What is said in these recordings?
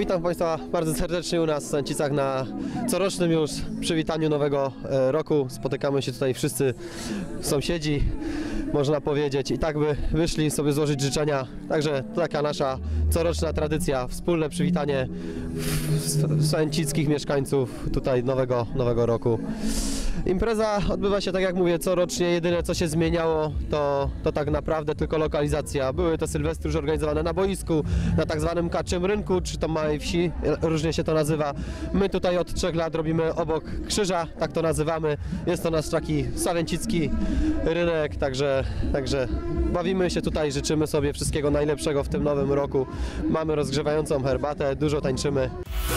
Witam Państwa bardzo serdecznie u nas w Sęcicach na corocznym już przywitaniu nowego roku. Spotykamy się tutaj wszyscy sąsiedzi, można powiedzieć, i tak by wyszli sobie złożyć życzenia. Także to taka nasza coroczna tradycja, wspólne przywitanie sęcickich mieszkańców tutaj nowego roku. Impreza odbywa się, tak jak mówię, corocznie. Jedyne co się zmieniało to tak naprawdę tylko lokalizacja. Były to sylwestry już organizowane na boisku, na tak zwanym Kaczym Rynku, czy to Małej Wsi, różnie się to nazywa. My tutaj od 3 lat robimy obok krzyża, tak to nazywamy. Jest to nasz taki sawęcicki rynek, także bawimy się tutaj, życzymy sobie wszystkiego najlepszego w tym nowym roku. Mamy rozgrzewającą herbatę, dużo tańczymy.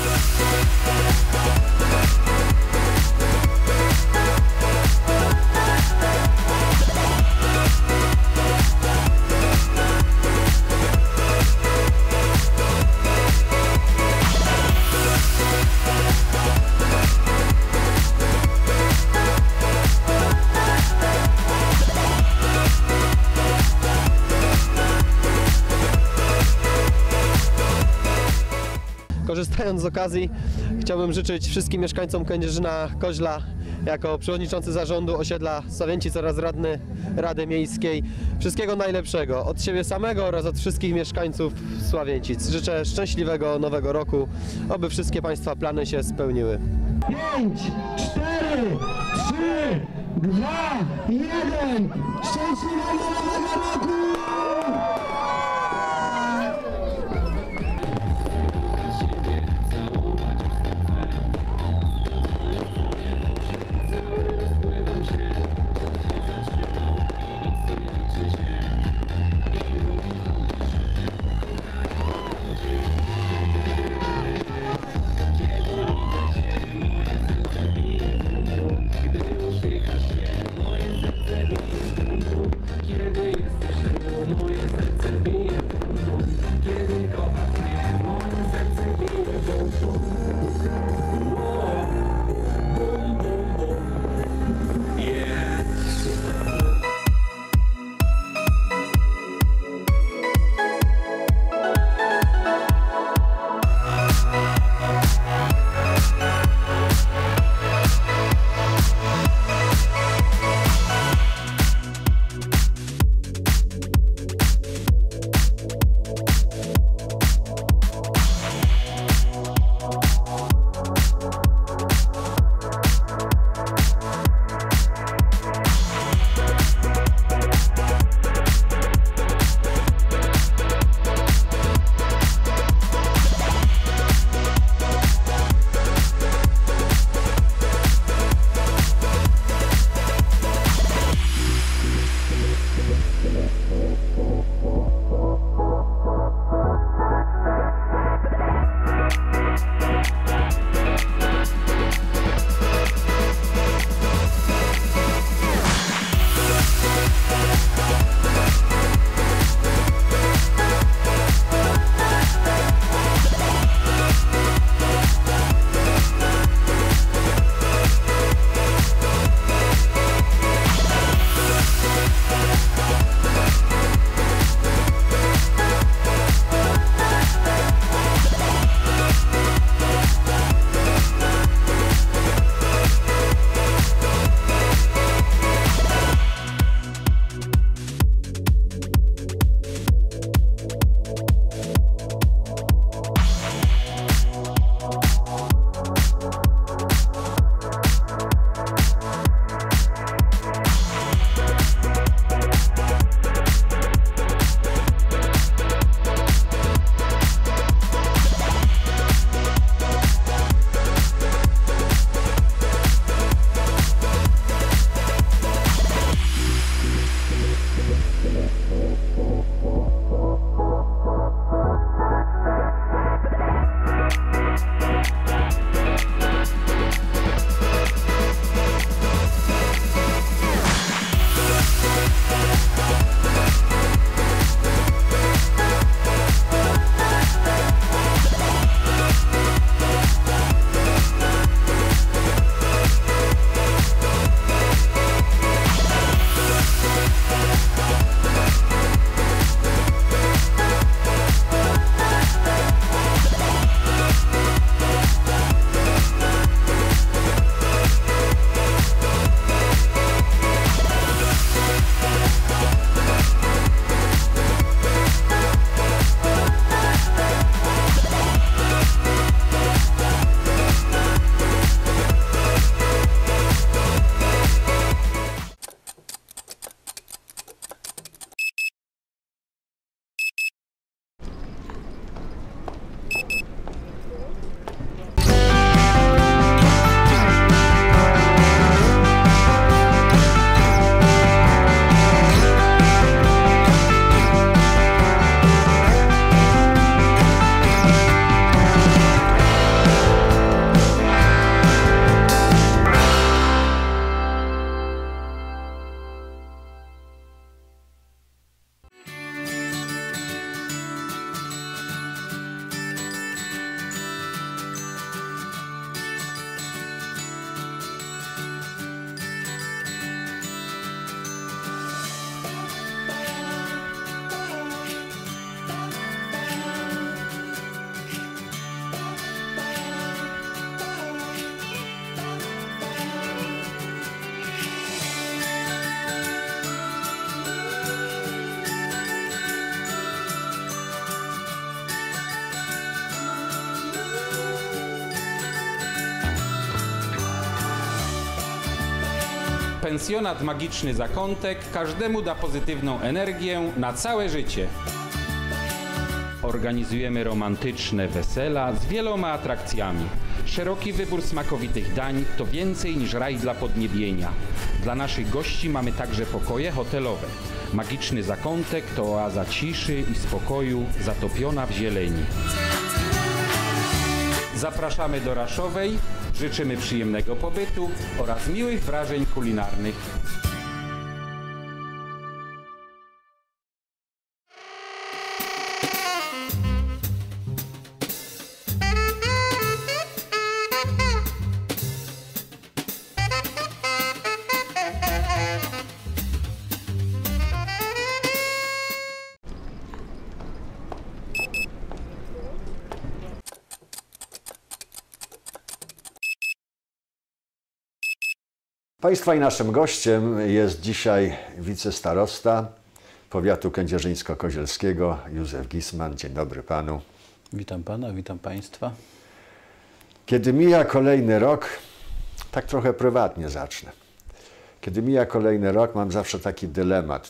Korzystając z okazji, chciałbym życzyć wszystkim mieszkańcom Kędzierzyna-Koźla jako przewodniczący zarządu osiedla Sławięcic oraz radny Rady Miejskiej wszystkiego najlepszego od siebie samego oraz od wszystkich mieszkańców Sławięcic. Życzę szczęśliwego nowego roku, oby wszystkie Państwa plany się spełniły. 5, 4, 3, 2, 1. Szczęśliwego nowego roku! Kiedy jesteś Pensjonat Magiczny Zakątek każdemu da pozytywną energię na całe życie. Organizujemy romantyczne wesela z wieloma atrakcjami. Szeroki wybór smakowitych dań to więcej niż raj dla podniebienia. Dla naszych gości mamy także pokoje hotelowe. Magiczny Zakątek to oaza ciszy i spokoju zatopiona w zieleni. Zapraszamy do Raszowej, życzymy przyjemnego pobytu oraz miłych wrażeń kulinarnych. Państwa i naszym gościem jest dzisiaj wicestarosta powiatu kędzierzyńsko-kozielskiego Józef Gisman. Dzień dobry panu. Witam pana, witam państwa. Kiedy mija kolejny rok, tak trochę prywatnie zacznę. Kiedy mija kolejny rok, mam zawsze taki dylemat,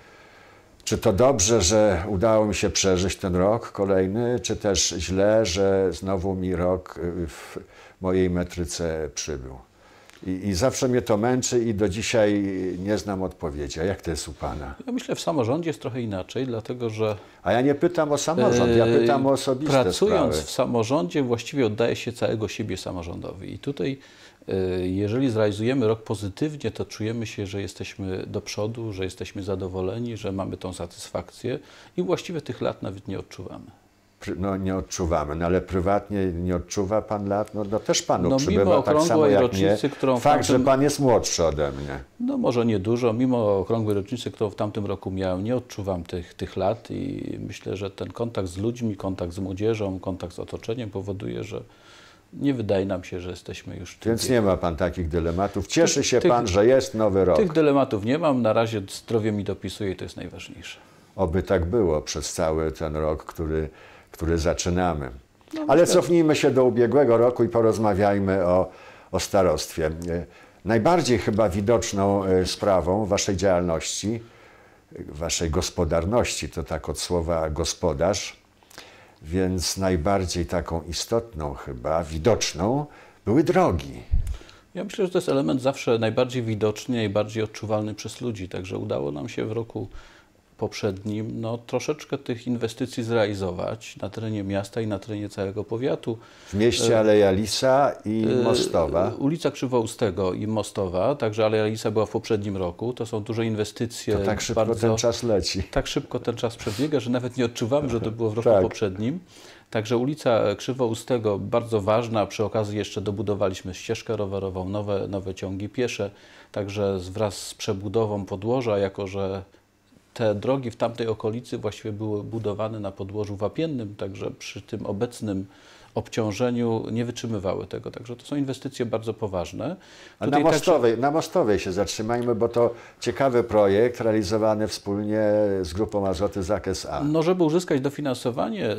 czy to dobrze, że udało mi się przeżyć ten rok kolejny, czy też źle, że znowu mi rok w mojej metryce przybył. I zawsze mnie to męczy i do dzisiaj nie znam odpowiedzi. A jak to jest u pana? Ja myślę, w samorządzie jest trochę inaczej, dlatego że... A ja nie pytam o samorząd, ja pytam o osobiste pracując sprawy. w samorządzie właściwie oddaje się całego siebie samorządowi. I tutaj, jeżeli zrealizujemy rok pozytywnie, to czujemy się, że jesteśmy do przodu, że jesteśmy zadowoleni, że mamy tą satysfakcję i właściwie tych lat nawet nie odczuwamy. No nie odczuwamy, no ale prywatnie nie odczuwa pan lat, no też panu No, przybywa mimo tak samo jak rocznicy, mnie. którą w Fakt, że tamtym- pan jest młodszy ode mnie. No może niedużo, mimo okrągłej rocznicy, którą w tamtym roku miałem, nie odczuwam tych lat i myślę, że ten kontakt z ludźmi, kontakt z młodzieżą, kontakt z otoczeniem powoduje, że nie wydaje nam się, że jesteśmy już w tym Więc wieku. nie ma pan takich dylematów. Cieszy się tych- pan, że jest nowy rok. Tych dylematów nie mam, na razie zdrowie mi dopisuje i to jest najważniejsze. Oby tak było przez cały ten rok, który zaczynamy. Ale cofnijmy się do ubiegłego roku i porozmawiajmy o starostwie. Najbardziej chyba widoczną sprawą waszej działalności, waszej gospodarności, to tak od słowa gospodarz, więc najbardziej taką istotną chyba, widoczną były drogi. Ja myślę, że to jest element zawsze najbardziej widoczny, najbardziej odczuwalny przez ludzi, także udało nam się w roku poprzednim troszeczkę tych inwestycji zrealizować na terenie miasta i na terenie całego powiatu. W mieście Aleja Lisa i Mostowa. Ulica Krzywoustego i Mostowa, także Aleja Lisa była w poprzednim roku. To są duże inwestycje. To tak szybko ten czas leci. Tak szybko ten czas przebiega, że nawet nie odczuwamy, że to było w roku Tak. poprzednim. Także ulica Krzywoustego bardzo ważna. Przy okazji jeszcze dobudowaliśmy ścieżkę rowerową, nowe ciągi piesze. Także wraz z przebudową podłoża, jako że te drogi w tamtej okolicy właściwie były budowane na podłożu wapiennym, także przy tym obecnym obciążeniu nie wytrzymywały tego. Także to są inwestycje bardzo poważne. A Tutaj na Mostowej się zatrzymajmy, bo to ciekawy projekt realizowany wspólnie z grupą Azoty ZAK S.A. No, żeby uzyskać dofinansowanie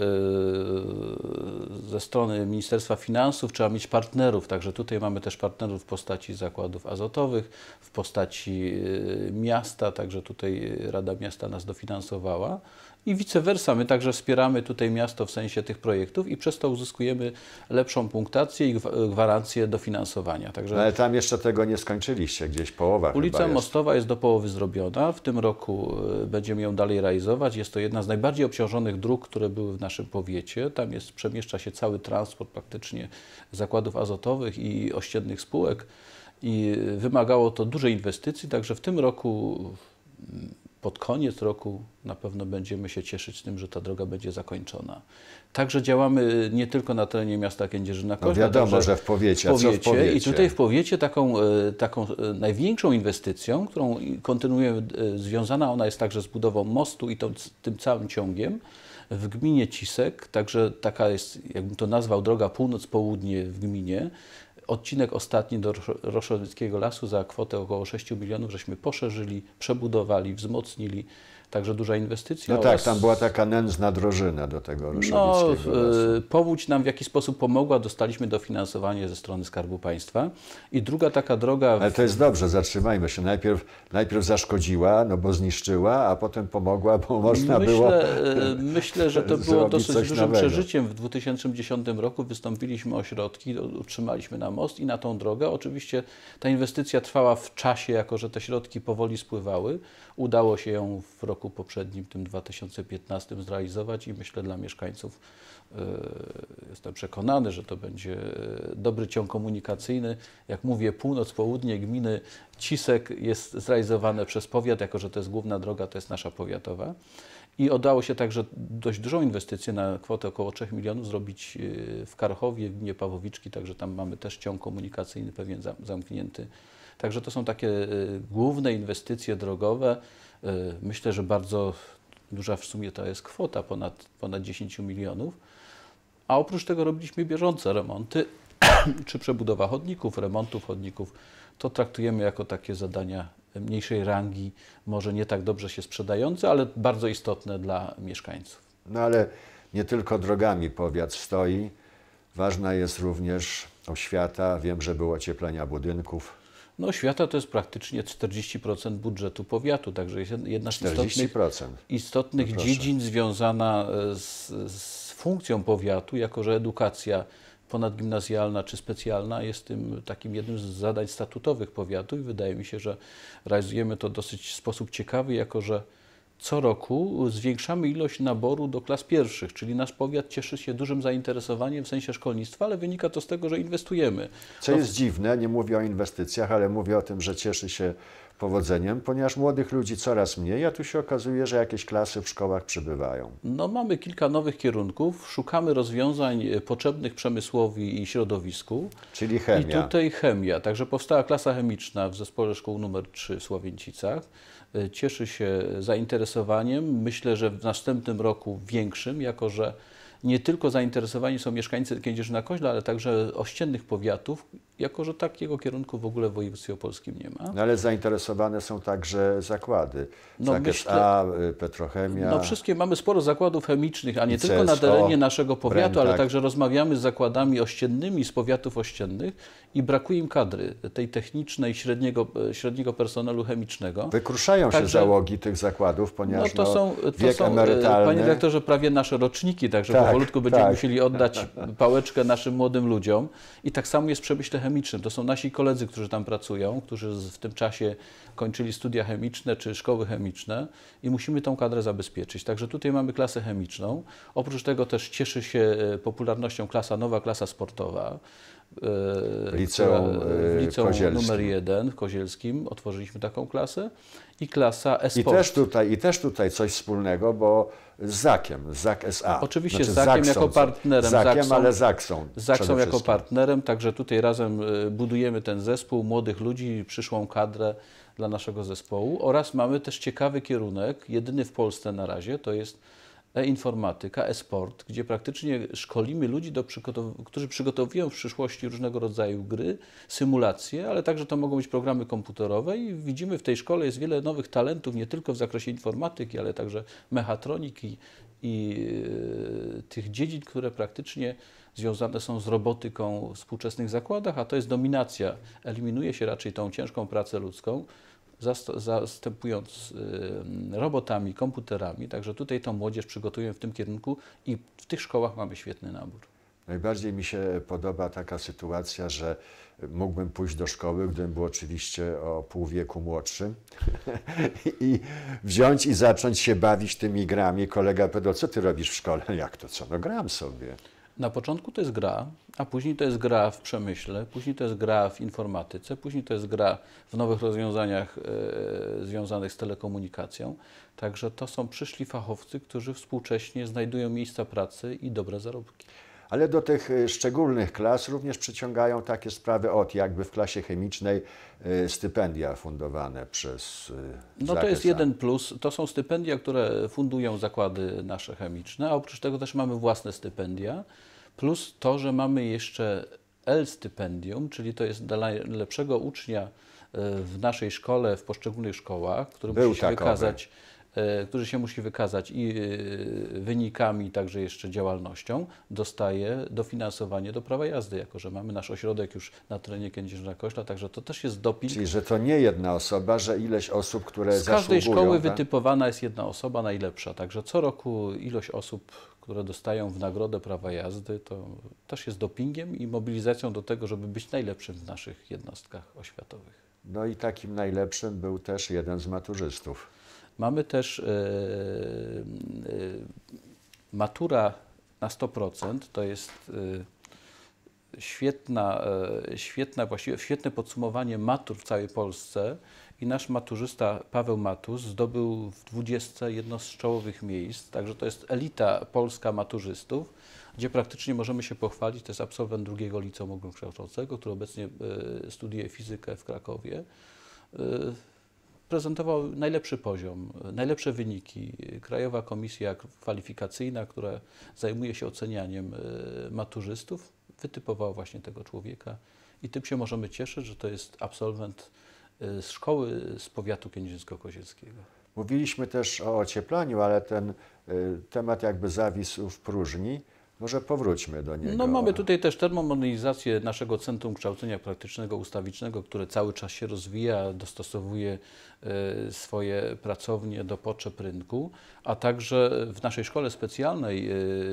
ze strony Ministerstwa Finansów, trzeba mieć partnerów. Także tutaj mamy też partnerów w postaci zakładów azotowych, w postaci miasta, także tutaj Rada Miasta nas dofinansowała. I vice versa, my także wspieramy tutaj miasto w sensie tych projektów i przez to uzyskujemy lepszą punktację i gwarancję dofinansowania. Także Ale tam jeszcze tego nie skończyliście, gdzieś połowa ulica chyba jest. Mostowa jest do połowy zrobiona. W tym roku będziemy ją dalej realizować. Jest to jedna z najbardziej obciążonych dróg, które były w naszym powiecie. Tam przemieszcza się cały transport praktycznie zakładów azotowych i ościennych spółek i wymagało to dużej inwestycji, także w tym roku, pod koniec roku na pewno będziemy się cieszyć tym, że ta droga będzie zakończona. Także działamy nie tylko na terenie miasta Kędzierzyna-Koźla. No wiadomo, także że w powiecie. A co w powiecie? I tutaj w powiecie taką największą inwestycją, którą kontynuujemy, związana ona jest także z budową mostu i tym całym ciągiem w gminie Cisek. Także taka jest, jakbym to nazwał, droga północ-południe w gminie. Odcinek ostatni do Roszowieckiego Lasu za kwotę około 6 milionów żeśmy poszerzyli, przebudowali, wzmocnili. także duża inwestycja. No tak, tam była taka nędzna drożyna do tego Ryszowickiego lasu. Powódź nam w jakiś sposób pomogła, dostaliśmy dofinansowanie ze strony Skarbu Państwa i druga taka droga... Ale to jest dobrze, zatrzymajmy się. Najpierw zaszkodziła, no bo zniszczyła, a potem pomogła, bo można było Myślę, że to było zrobić dosyć coś dużym nowego. przeżyciem. W 2010 roku wystąpiliśmy o środki, utrzymaliśmy na most i na tą drogę. Oczywiście ta inwestycja trwała w czasie, jako że te środki powoli spływały. Udało się ją w roku poprzednim, tym 2015, zrealizować i myślę dla mieszkańców, jestem przekonany, że to będzie dobry ciąg komunikacyjny. Jak mówię, północ-południe gminy Cisek jest zrealizowane przez powiat, jako że to jest główna droga, to jest nasza powiatowa. I udało się także dość dużą inwestycję na kwotę około 3 milionów zrobić w Karchowie, w gminie Pawłowiczki, także tam mamy też ciąg komunikacyjny pewien zamknięty. Także to są takie główne inwestycje drogowe. Myślę, że bardzo duża w sumie to jest kwota, ponad 10 milionów. A oprócz tego robiliśmy bieżące remonty, czy przebudowa chodników, remontów chodników. To traktujemy jako takie zadania mniejszej rangi, może nie tak dobrze się sprzedające, ale bardzo istotne dla mieszkańców. No ale nie tylko drogami powiat stoi. Ważna jest również oświata. Wiem, że było ocieplenia budynków. No oświata to jest praktycznie 40% budżetu powiatu, także jest jedna z 40%. istotnych No dziedzin związana z funkcją powiatu, jako że edukacja ponadgimnazjalna czy specjalna jest tym takim jednym z zadań statutowych powiatu i wydaje mi się, że realizujemy to dosyć w sposób ciekawy, jako że co roku zwiększamy ilość naboru do klas pierwszych, czyli nasz powiat cieszy się dużym zainteresowaniem w sensie szkolnictwa, ale wynika to z tego, że inwestujemy. Co jest dziwne, nie mówię o inwestycjach, ale mówię o tym, że cieszy się powodzeniem, ponieważ młodych ludzi coraz mniej, a tu się okazuje, że jakieś klasy w szkołach przybywają. No, mamy kilka nowych kierunków, szukamy rozwiązań potrzebnych przemysłowi i środowisku. Czyli chemia. I tutaj chemia, także powstała klasa chemiczna w zespole szkół nr 3 w Słowieńcicach. Cieszy się zainteresowaniem, myślę, że w następnym roku większym, jako że nie tylko zainteresowani są mieszkańcy Kędzierzyna-Koźla, ale także ościennych powiatów, jako że takiego kierunku w ogóle w województwie opolskim nie ma. No ale zainteresowane są także zakłady. No ZAK-SA, Petrochemia. No wszystkie, mamy sporo zakładów chemicznych, a nie ICSO, tylko na terenie naszego powiatu, ale Brętak. także rozmawiamy z zakładami ościennymi z powiatów ościennych i brakuje im kadry tej technicznej, średniego personelu chemicznego. Wykruszają się Także- załogi tych zakładów, ponieważ No to są, wiek emerytalny. panie dyrektorze, prawie nasze roczniki, także Tak, powolutku będziemy tak. musieli oddać pałeczkę naszym młodym ludziom. I tak samo jest w przemyśle chemicznym. To są nasi koledzy, którzy tam pracują, którzy w tym czasie kończyli studia chemiczne czy szkoły chemiczne i musimy tą kadrę zabezpieczyć. Także tutaj mamy klasę chemiczną. Oprócz tego też cieszy się popularnością nowa klasa sportowa. Liceum, W liceum Kozielskim. numer 1 w Kozielskim otworzyliśmy taką klasę i klasa e-sport. I też tutaj coś wspólnego, bo z ZAK-iem, ZAK-SA. Oczywiście Znaczy, z ZAK-iem ZAK jako są- partnerem. ZAK-iem, ZAK ale ZAK są. ZAK są przede jako wszystkim. partnerem, także tutaj razem budujemy ten zespół młodych ludzi, przyszłą kadrę dla naszego zespołu oraz mamy też ciekawy kierunek, jedyny w Polsce na razie, to jest e-informatyka, e-sport, gdzie praktycznie szkolimy ludzi, którzy przygotowują w przyszłości różnego rodzaju gry, symulacje, ale także to mogą być programy komputerowe i widzimy w tej szkole jest wiele nowych talentów, nie tylko w zakresie informatyki, ale także mechatroniki i tych dziedzin, które praktycznie związane są z robotyką w współczesnych zakładach, a to jest dominacja. Eliminuje się raczej tą ciężką pracę ludzką, zastępując robotami, komputerami. Także tutaj tą młodzież przygotujemy w tym kierunku i w tych szkołach mamy świetny nabór. Najbardziej mi się podoba taka sytuacja, że mógłbym pójść do szkoły, gdybym był oczywiście o pół wieku młodszy i wziąć i zacząć się bawić tymi grami. Kolega powiedział, co ty robisz w szkole? Jak to co? No gram sobie. Na początku to jest gra, a później to jest gra w przemyśle, później to jest gra w informatyce, później to jest gra w nowych rozwiązaniach związanych z telekomunikacją. Także to są przyszli fachowcy, którzy współcześnie znajdują miejsca pracy i dobre zarobki. Ale do tych szczególnych klas również przyciągają takie sprawy, jakby w klasie chemicznej stypendia fundowane przez No to jest ZAK-SA. jeden plus. To są stypendia, które fundują zakłady nasze chemiczne, a oprócz tego też mamy własne stypendia. Plus to, że mamy jeszcze L-stypendium, czyli to jest dla najlepszego ucznia w naszej szkole, w poszczególnych szkołach, który musi się wykazać który się musi wykazać i wynikami, także jeszcze działalnością, dostaje dofinansowanie do prawa jazdy, jako że mamy nasz ośrodek już na terenie Kędzierzyna-Koźla, także to też jest doping. Czyli, że to nie jedna osoba, że ileś osób, które Z każdej zasługują, szkoły tak? wytypowana jest jedna osoba najlepsza, także co roku ilość osób, które dostają w nagrodę prawa jazdy, to też jest dopingiem i mobilizacją do tego, żeby być najlepszym w naszych jednostkach oświatowych. No i takim najlepszym był też jeden z maturzystów. Mamy też matura na 100%, to jest właściwie świetne podsumowanie matur w całej Polsce i nasz maturzysta Paweł Matus zdobył w 20 jedno z czołowych miejsc, także to jest elita polska maturzystów, gdzie praktycznie możemy się pochwalić, to jest absolwent drugiego liceum ogólnokształcącego, który obecnie studiuje fizykę w Krakowie. Prezentował najlepszy poziom, najlepsze wyniki. Krajowa Komisja Kwalifikacyjna, która zajmuje się ocenianiem maturzystów, wytypowała właśnie tego człowieka i tym się możemy cieszyć, że to jest absolwent z szkoły z powiatu kędzierzyńsko-kozieckiego. Mówiliśmy też o ocieplaniu, ale ten temat jakby zawisł w próżni. Może powróćmy do niego. No mamy tutaj też termomodernizację naszego Centrum Kształcenia Praktycznego Ustawicznego, które cały czas się rozwija, dostosowuje swoje pracownie do potrzeb rynku, a także w naszej szkole specjalnej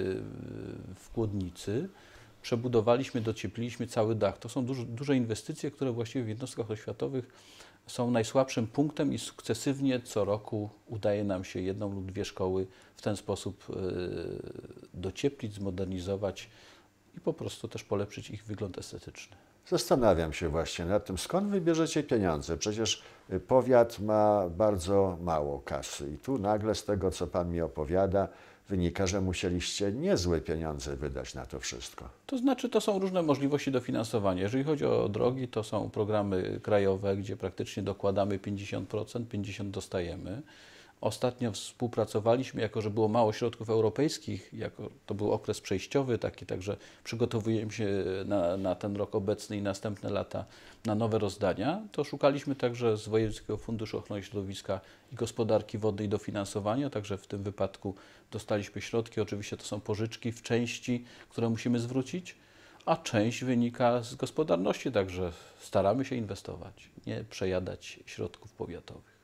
w Kłodnicy przebudowaliśmy, dociepliliśmy cały dach. To są duże inwestycje, które właściwie w jednostkach oświatowych są najsłabszym punktem i sukcesywnie co roku udaje nam się jedną lub dwie szkoły w ten sposób docieplić, zmodernizować i po prostu też polepszyć ich wygląd estetyczny. Zastanawiam się właśnie nad tym, skąd wy bierzecie pieniądze? Przecież powiat ma bardzo mało kasy i tu nagle z tego, co pan mi opowiada, wynika, że musieliście niezłe pieniądze wydać na to wszystko. To znaczy, to są różne możliwości dofinansowania. Jeżeli chodzi o drogi, to są programy krajowe, gdzie praktycznie dokładamy 50%, 50% dostajemy. Ostatnio współpracowaliśmy, jako że było mało środków europejskich, jako to był okres przejściowy taki, także przygotowujemy się na ten rok obecny i następne lata na nowe rozdania, to szukaliśmy także z Wojewódzkiego Funduszu Ochrony Środowiska i Gospodarki Wodnej dofinansowania, także w tym wypadku dostaliśmy środki, oczywiście to są pożyczki w części, które musimy zwrócić, a część wynika z gospodarności, także staramy się inwestować, nie przejadać środków powiatowych.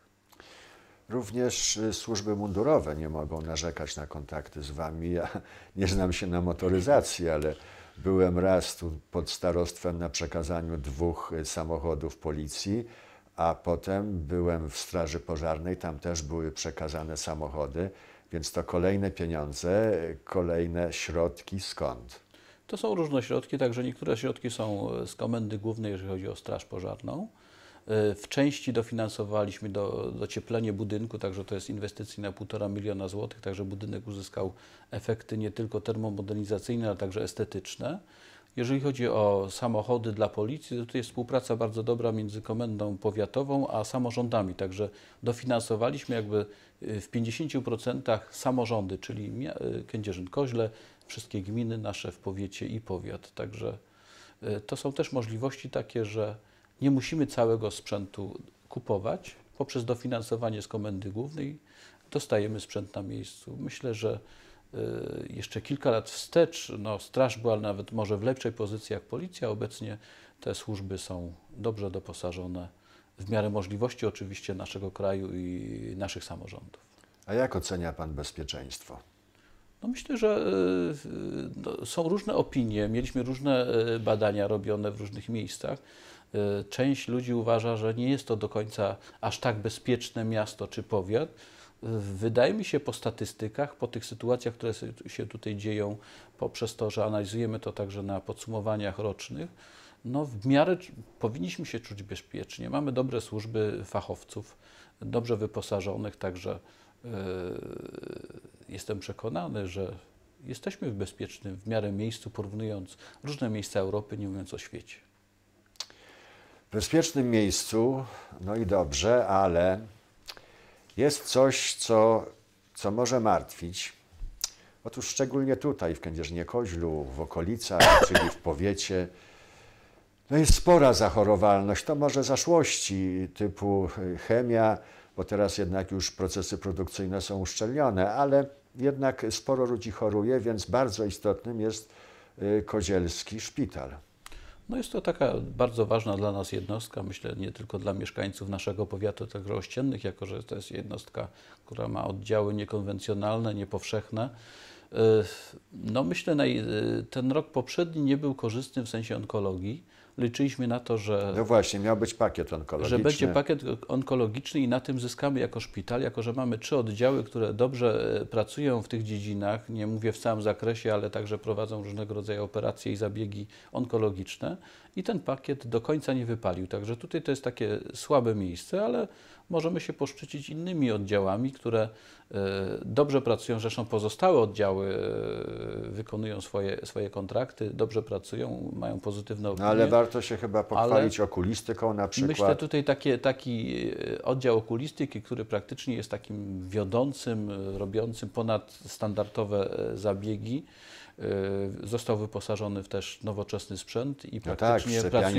Również służby mundurowe nie mogą narzekać na kontakty z wami. Ja nie znam się na motoryzacji, ale byłem raz tu pod starostwem na przekazaniu 2 samochodów policji, a potem byłem w Straży Pożarnej, tam też były przekazane samochody, więc to kolejne pieniądze, kolejne środki skąd? To są różne środki, także niektóre środki są z Komendy Głównej, jeżeli chodzi o Straż Pożarną. W części dofinansowaliśmy docieplenie budynku, także to jest inwestycja na 1,5 miliona złotych, także budynek uzyskał efekty nie tylko termomodernizacyjne, ale także estetyczne. Jeżeli chodzi o samochody dla policji, to tutaj jest współpraca bardzo dobra między Komendą Powiatową a samorządami, także dofinansowaliśmy jakby w 50% samorządy, czyli Kędzierzyn-Koźle, wszystkie gminy nasze w powiecie i powiat, także to są też możliwości takie, że nie musimy całego sprzętu kupować. Poprzez dofinansowanie z Komendy Głównej dostajemy sprzęt na miejscu. Myślę, że jeszcze kilka lat wstecz straż była nawet może w lepszej pozycji jak policja. Obecnie te służby są dobrze doposażone w miarę możliwości oczywiście naszego kraju i naszych samorządów. A jak ocenia pan bezpieczeństwo? No myślę, że są różne opinie. Mieliśmy różne badania robione w różnych miejscach. Część ludzi uważa, że nie jest to do końca aż tak bezpieczne miasto czy powiat. Wydaje mi się po statystykach, po tych sytuacjach, które się tutaj dzieją, poprzez to, że analizujemy to także na podsumowaniach rocznych, w miarę powinniśmy się czuć bezpiecznie. Mamy dobre służby fachowców, dobrze wyposażonych, także jestem przekonany, że jesteśmy w bezpiecznym w miarę miejscu, porównując różne miejsca Europy, nie mówiąc o świecie. W bezpiecznym miejscu, no i dobrze, ale jest coś, co może martwić. Otóż szczególnie tutaj, w Kędzierzynie-Koźlu, w okolicach, czyli w powiecie, jest spora zachorowalność. To może zaszłości typu chemia, bo teraz jednak już procesy produkcyjne są uszczelnione, ale jednak sporo ludzi choruje, więc bardzo istotnym jest kozielski szpital. No jest to taka bardzo ważna dla nas jednostka, myślę nie tylko dla mieszkańców naszego powiatu, także ościennych, jako że to jest jednostka, która ma oddziały niekonwencjonalne, niepowszechne. No myślę, ten rok poprzedni nie był korzystny w sensie onkologii. Liczyliśmy na to, że... No właśnie, miał być pakiet onkologiczny. Że będzie pakiet onkologiczny i na tym zyskamy jako szpital, jako że mamy 3 oddziały, które dobrze pracują w tych dziedzinach, nie mówię w całym zakresie, ale także prowadzą różnego rodzaju operacje i zabiegi onkologiczne i ten pakiet do końca nie wypalił. Także tutaj to jest takie słabe miejsce, ale możemy się poszczycić innymi oddziałami, które dobrze pracują. Zresztą pozostałe oddziały wykonują swoje kontrakty, dobrze pracują, mają pozytywne opinie. No ale warto się chyba pochwalić okulistyką na przykład. Myślę tutaj taki oddział okulistyki, który praktycznie jest takim wiodącym, robiącym ponadstandardowe zabiegi. Został wyposażony w też nowoczesny sprzęt i praktycznie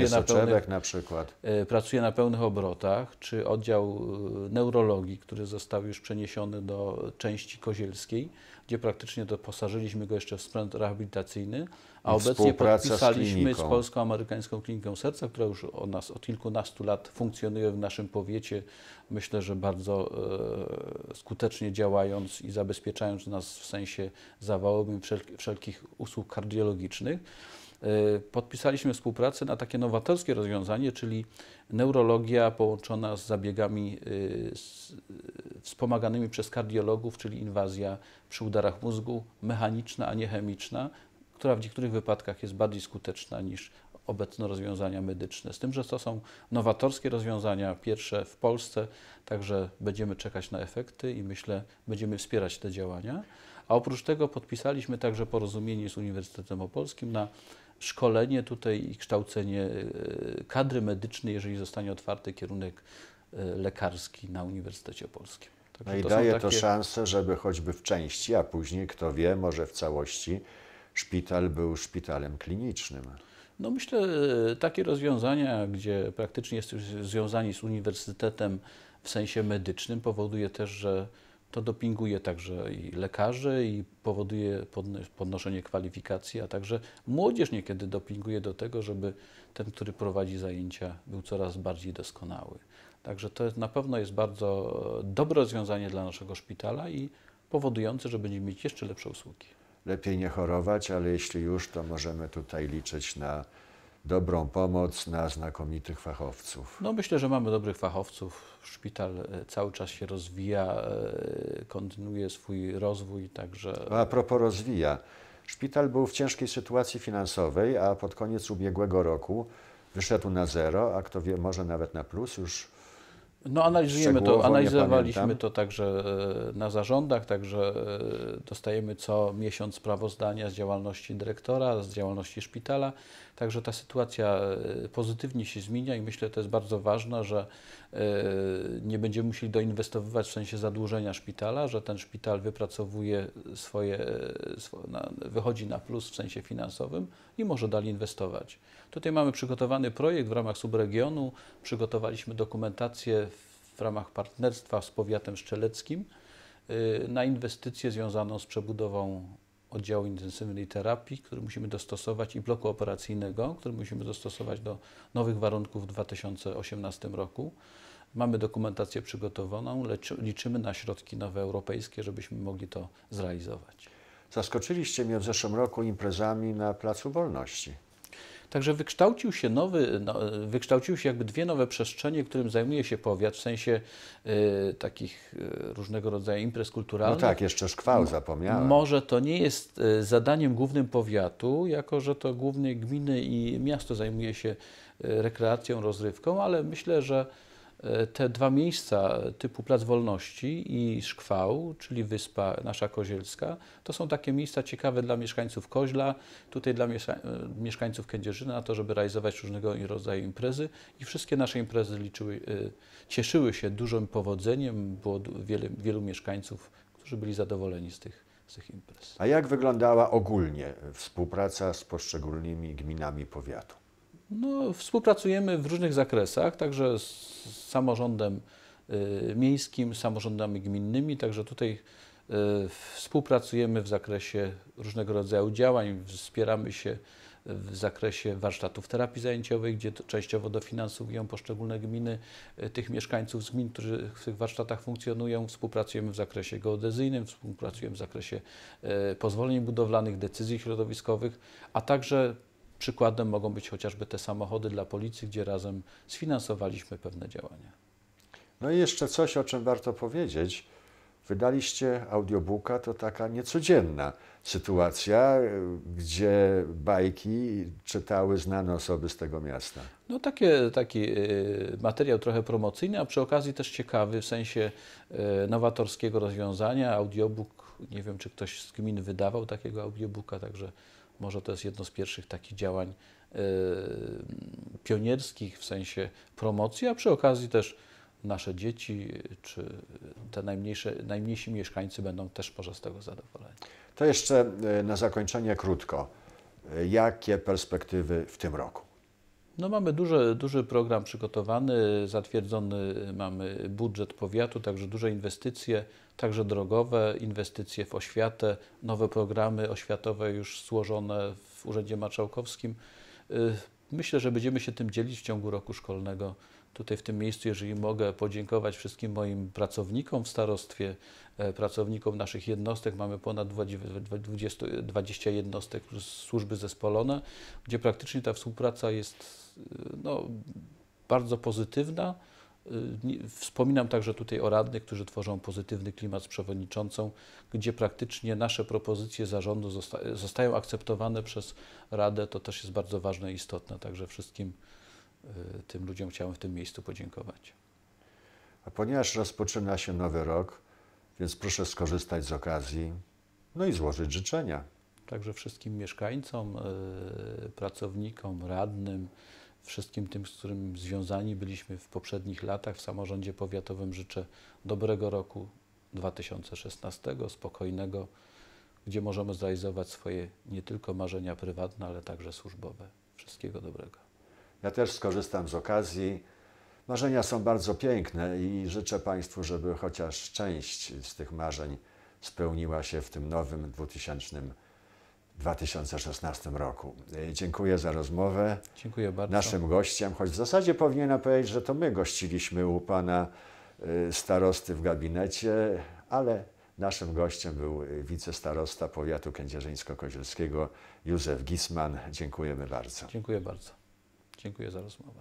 pracuje na pełnych obrotach, czy oddział neurologii, który został już przeniesiony do części kozielskiej, gdzie praktycznie doposażyliśmy go jeszcze w sprzęt rehabilitacyjny, a obecnie podpisaliśmy z Polsko-Amerykańską Kliniką Serca, która już od kilkunastu lat funkcjonuje w naszym powiecie, myślę, że bardzo skutecznie działając i zabezpieczając nas w sensie zawałowym wszelkich usług kardiologicznych. Podpisaliśmy współpracę na takie nowatorskie rozwiązanie, czyli neurologia połączona z zabiegami wspomaganymi przez kardiologów, czyli inwazja przy udarach mózgu, mechaniczna, a nie chemiczna, która w niektórych wypadkach jest bardziej skuteczna niż obecne rozwiązania medyczne. Z tym, że to są nowatorskie rozwiązania, pierwsze w Polsce, także będziemy czekać na efekty i myślę, będziemy wspierać te działania. A oprócz tego podpisaliśmy także porozumienie z Uniwersytetem Opolskim na szkolenie tutaj i kształcenie kadry medycznej, jeżeli zostanie otwarty kierunek lekarski na Uniwersytecie Opolskim. Także no i daje to szansę, żeby choćby w części, a później, kto wie, może w całości, szpital był szpitalem klinicznym. No myślę, takie rozwiązania, gdzie praktycznie jesteśmy związani z uniwersytetem w sensie medycznym, powoduje też, że to dopinguje także i lekarzy i powoduje podnoszenie kwalifikacji, a także młodzież niekiedy dopinguje do tego, żeby ten, który prowadzi zajęcia, był coraz bardziej doskonały. Także to na pewno jest bardzo dobre rozwiązanie dla naszego szpitala i powodujące, że będziemy mieć jeszcze lepsze usługi. Lepiej nie chorować, ale jeśli już, to możemy tutaj liczyć na dobrą pomoc, na znakomitych fachowców. No myślę, że mamy dobrych fachowców. Szpital cały czas się rozwija, kontynuuje swój rozwój, także... A propos rozwija. Szpital był w ciężkiej sytuacji finansowej, a pod koniec ubiegłego roku wyszedł na zero, a kto wie, może nawet na plus już. No analizowaliśmy to także na zarządach, także dostajemy co miesiąc sprawozdania z działalności dyrektora, z działalności szpitala, także ta sytuacja pozytywnie się zmienia i myślę, że to jest bardzo ważne, że nie będziemy musieli doinwestowywać w sensie zadłużenia szpitala, że ten szpital wypracowuje wychodzi na plus w sensie finansowym i może dalej inwestować. Tutaj mamy przygotowany projekt w ramach subregionu, przygotowaliśmy dokumentację w ramach partnerstwa z powiatem szczeleckim na inwestycję związaną z przebudową oddziału intensywnej terapii, który musimy dostosować i bloku operacyjnego, który musimy dostosować do nowych warunków w 2018 roku. Mamy dokumentację przygotowaną, liczymy na środki nowe europejskie, żebyśmy mogli to zrealizować. Zaskoczyliście mnie w zeszłym roku imprezami na Placu Wolności. Także wykształciły się jakby dwie nowe przestrzenie, którym zajmuje się powiat, w sensie takich różnego rodzaju imprez kulturalnych. No tak, jeszcze szkwał zapomniałem. Może to nie jest zadaniem głównym powiatu, jako że to głównie gminy i miasto zajmuje się rekreacją, rozrywką, ale myślę, że te dwa miejsca typu Plac Wolności i Szkwał, czyli Wyspa nasza Kozielska, to są takie miejsca ciekawe dla mieszkańców Koźla, tutaj dla mieszkańców Kędzierzyna, na to, żeby realizować różnego rodzaju imprezy i wszystkie nasze imprezy cieszyły się dużym powodzeniem, było wielu mieszkańców, którzy byli zadowoleni z tych imprez. A jak wyglądała ogólnie współpraca z poszczególnymi gminami powiatu? No, współpracujemy w różnych zakresach, także z samorządem miejskim, samorządami gminnymi, także tutaj współpracujemy w zakresie różnego rodzaju działań, wspieramy się w zakresie warsztatów terapii zajęciowej, gdzie to częściowo dofinansowują poszczególne gminy tych mieszkańców z gmin, którzy w tych warsztatach funkcjonują. Współpracujemy w zakresie geodezyjnym, współpracujemy w zakresie pozwoleń budowlanych, decyzji środowiskowych, a także przykładem mogą być chociażby te samochody dla policji, gdzie razem sfinansowaliśmy pewne działania. No i jeszcze coś, o czym warto powiedzieć. Wydaliście audiobooka, to taka niecodzienna sytuacja, gdzie bajki czytały znane osoby z tego miasta. No taki materiał trochę promocyjny, a przy okazji też ciekawy w sensie nowatorskiego rozwiązania. Audiobook, nie wiem, czy ktoś z gmin wydawał takiego audiobooka, także może to jest jedno z pierwszych takich działań pionierskich w sensie promocji, a przy okazji też nasze dzieci czy te najmniejsi mieszkańcy będą też może z tego zadowoleni. To jeszcze na zakończenie krótko. Jakie perspektywy w tym roku? No mamy duży program przygotowany, zatwierdzony mamy budżet powiatu, także duże inwestycje, także drogowe, inwestycje w oświatę, nowe programy oświatowe już złożone w Urzędzie Marszałkowskim. Myślę, że będziemy się tym dzielić w ciągu roku szkolnego. Tutaj w tym miejscu, jeżeli mogę podziękować wszystkim moim pracownikom w starostwie, pracownikom naszych jednostek, mamy ponad 20 jednostek plus służby zespolone, gdzie praktycznie ta współpraca jest bardzo pozytywna. Wspominam także tutaj o radnych, którzy tworzą pozytywny klimat z przewodniczącą, gdzie praktycznie nasze propozycje zarządu zostają akceptowane przez Radę. To też jest bardzo ważne i istotne, także wszystkim tym ludziom chciałem w tym miejscu podziękować. A ponieważ rozpoczyna się nowy rok, więc proszę skorzystać z okazji, no i złożyć życzenia. Także wszystkim mieszkańcom, pracownikom, radnym, wszystkim tym, z którym związani byliśmy w poprzednich latach w samorządzie powiatowym życzę dobrego roku 2016, spokojnego, gdzie możemy zrealizować swoje nie tylko marzenia prywatne, ale także służbowe. Wszystkiego dobrego. Ja też skorzystam z okazji. Marzenia są bardzo piękne i życzę Państwu, żeby chociaż część z tych marzeń spełniła się w tym nowym 2016 roku. Dziękuję za rozmowę. Dziękuję bardzo. Naszym gościem, choć w zasadzie powinienem powiedzieć, że to my gościliśmy u Pana starosty w gabinecie, ale naszym gościem był wicestarosta powiatu kędzierzyńsko-kozielskiego Józef Gisman. Dziękujemy bardzo. Dziękuję bardzo. Dziękuję za rozmowę.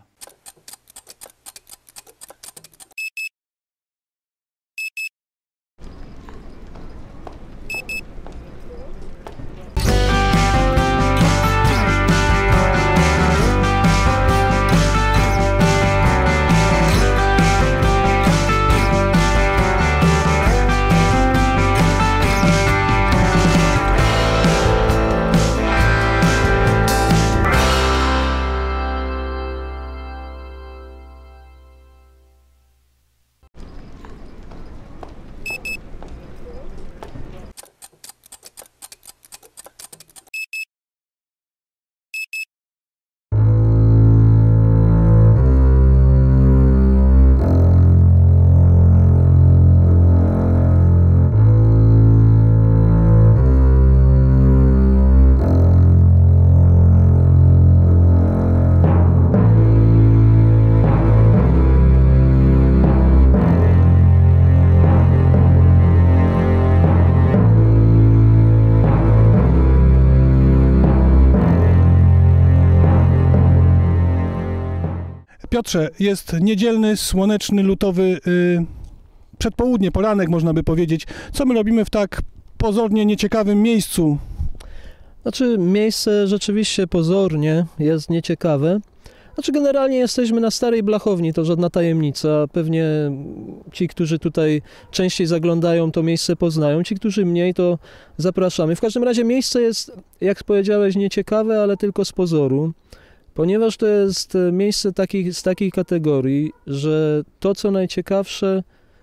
Piotrze, jest niedzielny, słoneczny, lutowy przedpołudnie, poranek można by powiedzieć. Co my robimy w tak pozornie nieciekawym miejscu? Znaczy, miejsce rzeczywiście pozornie jest nieciekawe. Znaczy, generalnie jesteśmy na Starej Blachowni, to żadna tajemnica. Pewnie ci, którzy tutaj częściej zaglądają, to miejsce poznają. Ci, którzy mniej, to zapraszamy. W każdym razie miejsce jest, jak powiedziałeś, nieciekawe, ale tylko z pozoru. Ponieważ to jest miejsce z takiej kategorii, że to, co najciekawsze,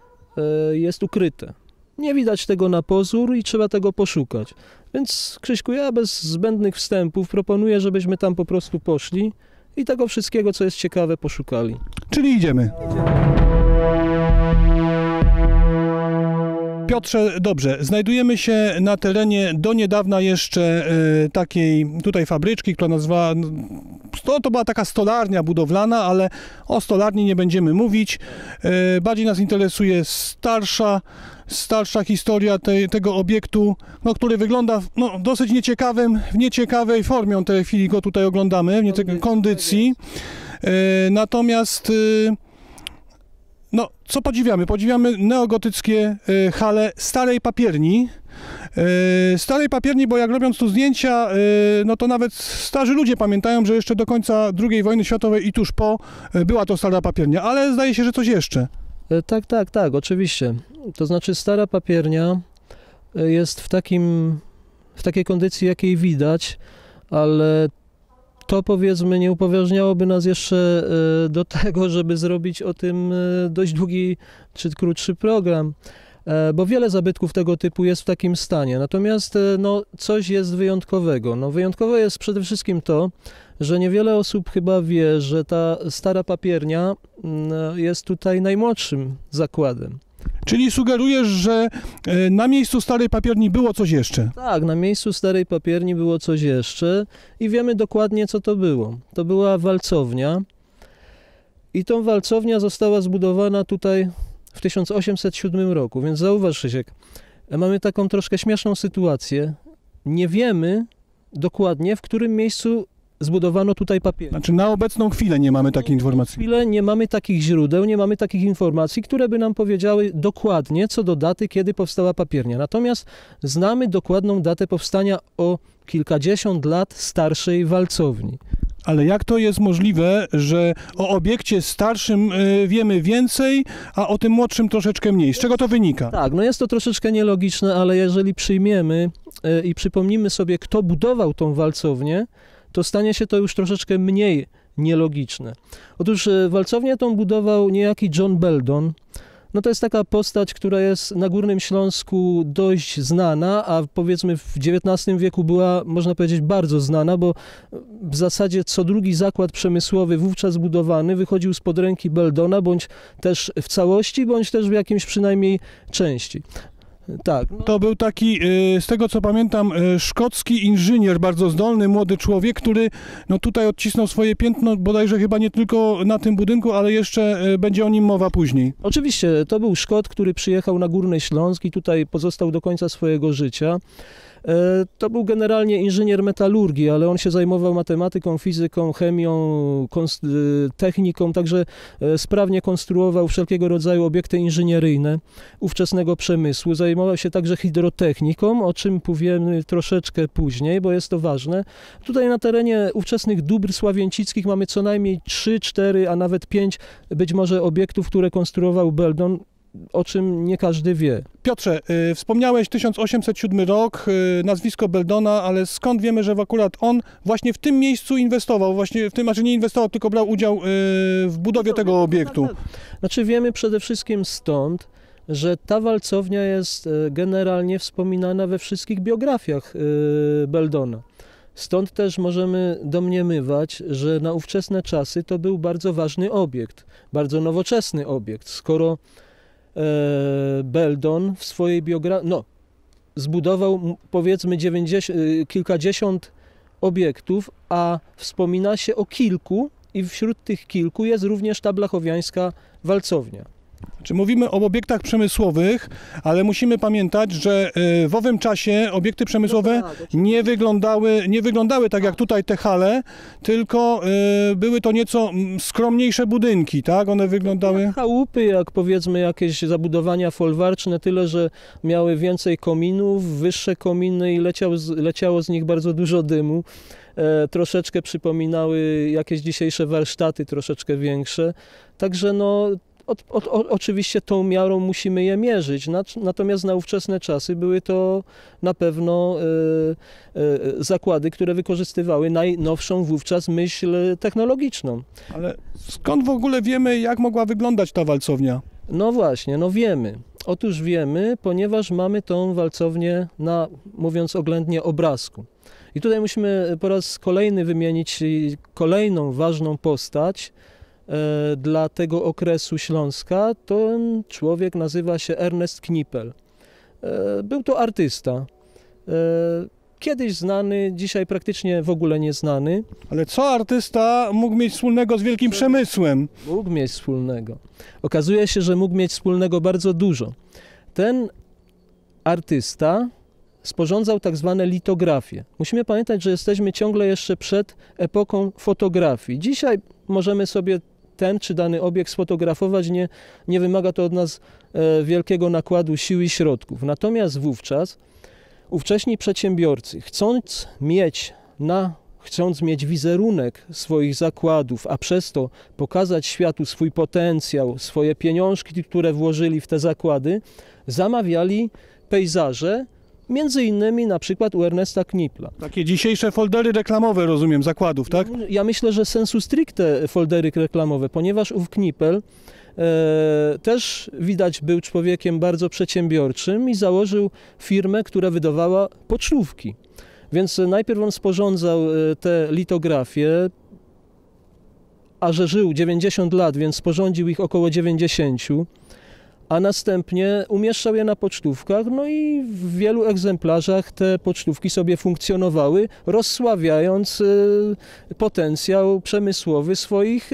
jest ukryte. Nie widać tego na pozór i trzeba tego poszukać. Więc, Krzyśku, ja bez zbędnych wstępów proponuję, żebyśmy tam po prostu poszli i tego wszystkiego, co jest ciekawe, poszukali. Czyli idziemy. Piotrze, dobrze, znajdujemy się na terenie do niedawna jeszcze takiej tutaj fabryczki, która nazywała, to była taka stolarnia budowlana, ale o stolarni nie będziemy mówić. Bardziej nas interesuje starsza historia tego obiektu, no, który wygląda w dosyć w nieciekawej formie. W tej chwili go tutaj oglądamy, w nieciekawej kondycji. Natomiast no, co podziwiamy? Podziwiamy neogotyckie hale starej papierni. Bo jak robiąc tu zdjęcia, no to nawet starzy ludzie pamiętają, że jeszcze do końca II wojny światowej i tuż po była to stara papiernia, ale zdaje się, że coś jeszcze. Tak, oczywiście. To znaczy stara papiernia jest w takiej kondycji, jakiej widać, ale to powiedzmy nie upoważniałoby nas jeszcze do tego, żeby zrobić o tym dość długi czy krótszy program, bo wiele zabytków tego typu jest w takim stanie. Natomiast no, coś jest wyjątkowego. No, wyjątkowe jest przede wszystkim to, że niewiele osób chyba wie, że ta stara papiernia jest tutaj najmłodszym zakładem. Czyli sugerujesz, że na miejscu starej papierni było coś jeszcze? Tak, na miejscu starej papierni było coś jeszcze i wiemy dokładnie, co to było. To była walcownia i tą walcownia została zbudowana tutaj w 1807 roku, więc zauważ, Krzysiek, mamy taką troszkę śmieszną sytuację. Nie wiemy dokładnie, w którym miejscu zbudowano tutaj papiernię. Znaczy na obecną chwilę nie mamy takiej informacji. Na chwilę nie mamy takich źródeł, nie mamy takich informacji, które by nam powiedziały dokładnie co do daty, kiedy powstała papiernia. Natomiast znamy dokładną datę powstania o kilkadziesiąt lat starszej walcowni. Ale jak to jest możliwe, że o obiekcie starszym wiemy więcej, a o tym młodszym troszeczkę mniej? Z czego to wynika? Tak, no jest to troszeczkę nielogiczne, ale jeżeli przyjmiemy i przypomnimy sobie, kto budował tą walcownię, to stanie się to już troszeczkę mniej nielogiczne. Otóż walcownię tą budował niejaki John Beldon. No to jest taka postać, która jest na Górnym Śląsku dość znana, a powiedzmy w XIX wieku była, można powiedzieć, bardzo znana, bo w zasadzie co drugi zakład przemysłowy wówczas budowany wychodził spod ręki Beldona, bądź też w całości, bądź też w jakimś przynajmniej części. Tak. To był taki, z tego co pamiętam, szkocki inżynier, bardzo zdolny, młody człowiek, który no tutaj odcisnął swoje piętno, bodajże chyba nie tylko na tym budynku, ale jeszcze będzie o nim mowa później. Oczywiście, to był Szkot, który przyjechał na Górny Śląsk i tutaj pozostał do końca swojego życia. To był generalnie inżynier metalurgii, ale on się zajmował matematyką, fizyką, chemią, techniką, także sprawnie konstruował wszelkiego rodzaju obiekty inżynieryjne ówczesnego przemysłu. Zajmował się także hydrotechniką, o czym powiemy troszeczkę później, bo jest to ważne. Tutaj na terenie ówczesnych dóbr sławięcickich mamy co najmniej 3, 4, a nawet 5 być może obiektów, które konstruował Beldon, o czym nie każdy wie. Piotrze, wspomniałeś 1807 rok, nazwisko Beldona, ale skąd wiemy, że akurat on właśnie w tym miejscu inwestował, właśnie w tym, znaczy nie inwestował, tylko brał udział w budowie tego obiektu? Znaczy wiemy przede wszystkim stąd, że ta walcownia jest generalnie wspominana we wszystkich biografiach Beldona. Stąd też możemy domniemywać, że na ówczesne czasy to był bardzo ważny obiekt, bardzo nowoczesny obiekt, skoro Beldon w swojej biografii, zbudował powiedzmy kilkadziesiąt obiektów, a wspomina się o kilku i wśród tych kilku jest również ta blachowiańska walcownia. Czy mówimy o obiektach przemysłowych, ale musimy pamiętać, że w owym czasie obiekty przemysłowe nie wyglądały tak jak tutaj te hale, tylko były to nieco skromniejsze budynki, tak? One wyglądały... Jak chałupy, jak powiedzmy jakieś zabudowania folwarczne, tyle że miały więcej kominów, wyższe kominy i leciało z nich bardzo dużo dymu. Troszeczkę przypominały jakieś dzisiejsze warsztaty, troszeczkę większe. Także oczywiście tą miarą musimy je mierzyć, natomiast na ówczesne czasy były to na pewno zakłady, które wykorzystywały najnowszą wówczas myśl technologiczną. Ale skąd w ogóle wiemy, jak mogła wyglądać ta walcownia? No właśnie, wiemy. Otóż wiemy, ponieważ mamy tą walcownię na, mówiąc oględnie, obrazku. I tutaj musimy po raz kolejny wymienić kolejną ważną postać dla tego okresu Śląska. Ten człowiek nazywa się Ernest Knipel. Był to artysta. Kiedyś znany, dzisiaj praktycznie w ogóle nieznany. Ale co artysta mógł mieć wspólnego z wielkim przemysłem? Mógł mieć wspólnego. Okazuje się, że mógł mieć wspólnego bardzo dużo. Ten artysta sporządzał tak zwane litografie. Musimy pamiętać, że jesteśmy ciągle jeszcze przed epoką fotografii. Dzisiaj możemy sobie ten czy dany obiekt sfotografować, nie wymaga to od nas wielkiego nakładu sił i środków. Natomiast wówczas ówcześni przedsiębiorcy, chcąc mieć wizerunek swoich zakładów, a przez to pokazać światu swój potencjał, swoje pieniążki, które włożyli w te zakłady, zamawiali pejzaże, między innymi na przykład u Ernesta Knipla. Takie dzisiejsze foldery reklamowe, rozumiem, zakładów, tak? Ja myślę, że sensu stricte foldery reklamowe, ponieważ ów Knipel też widać był człowiekiem bardzo przedsiębiorczym i założył firmę, która wydawała pocztówki. Więc najpierw on sporządzał te litografie, a że żył 90 lat, więc sporządził ich około 90, a następnie umieszczał je na pocztówkach, no i w wielu egzemplarzach te pocztówki sobie funkcjonowały, rozsławiając potencjał przemysłowy swoich.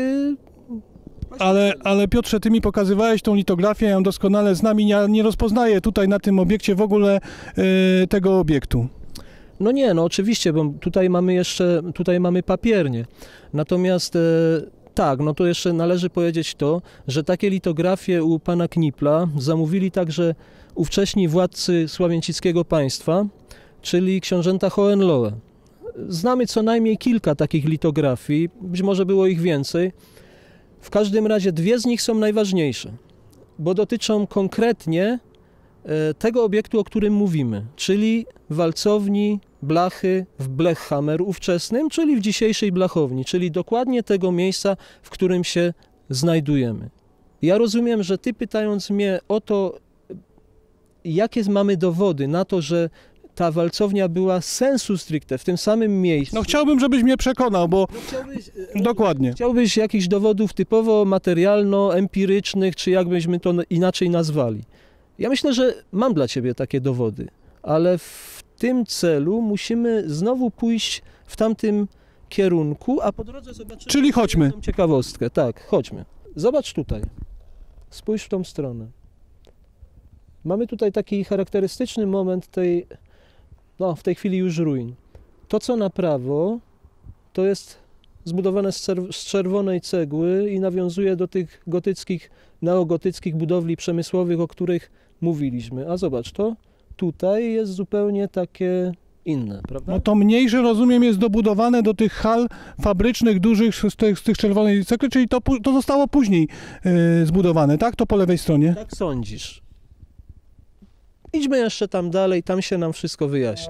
Ale Piotrze, ty mi pokazywałeś tą litografię, ja ją doskonale znam i nie rozpoznaję tutaj na tym obiekcie w ogóle tego obiektu. No nie, no oczywiście, bo tutaj mamy papiernię. Natomiast tak, no to jeszcze należy powiedzieć to, że takie litografie u pana Knipla zamówili także ówcześni władcy sławięcickiego państwa, czyli książęta Hohenlohe. Znamy co najmniej kilka takich litografii, być może było ich więcej. W każdym razie dwie z nich są najważniejsze, bo dotyczą konkretnie tego obiektu, o którym mówimy, czyli walcowni blachy w Blechhammer ówczesnym, czyli w dzisiejszej blachowni, czyli dokładnie tego miejsca, w którym się znajdujemy. Ja rozumiem, że ty pytając mnie o to, jakie mamy dowody na to, że ta walcownia była sensu stricte w tym samym miejscu. No chciałbym, żebyś mnie przekonał, bo dokładnie. Chciałbyś jakichś dowodów typowo materialno-empirycznych, czy jakbyśmy to inaczej nazwali. Ja myślę, że mam dla ciebie takie dowody, ale w tym celu musimy znowu pójść w tamtym kierunku, a po drodze zobaczymy... Czyli chodźmy. Ciekawostkę, tak, chodźmy. Zobacz tutaj. Spójrz w tą stronę. Mamy tutaj taki charakterystyczny moment w tej chwili już ruin. To, co na prawo, to jest zbudowane z czerwonej cegły i nawiązuje do tych neogotyckich budowli przemysłowych, o których mówiliśmy. A zobacz, to tutaj jest zupełnie takie inne, prawda? No to mniejsze, rozumiem, jest dobudowane do tych hal fabrycznych, dużych z tych czerwonej cegły, czyli to zostało później zbudowane, tak? To po lewej stronie? Tak sądzisz. Idźmy jeszcze tam dalej, tam się nam wszystko wyjaśni.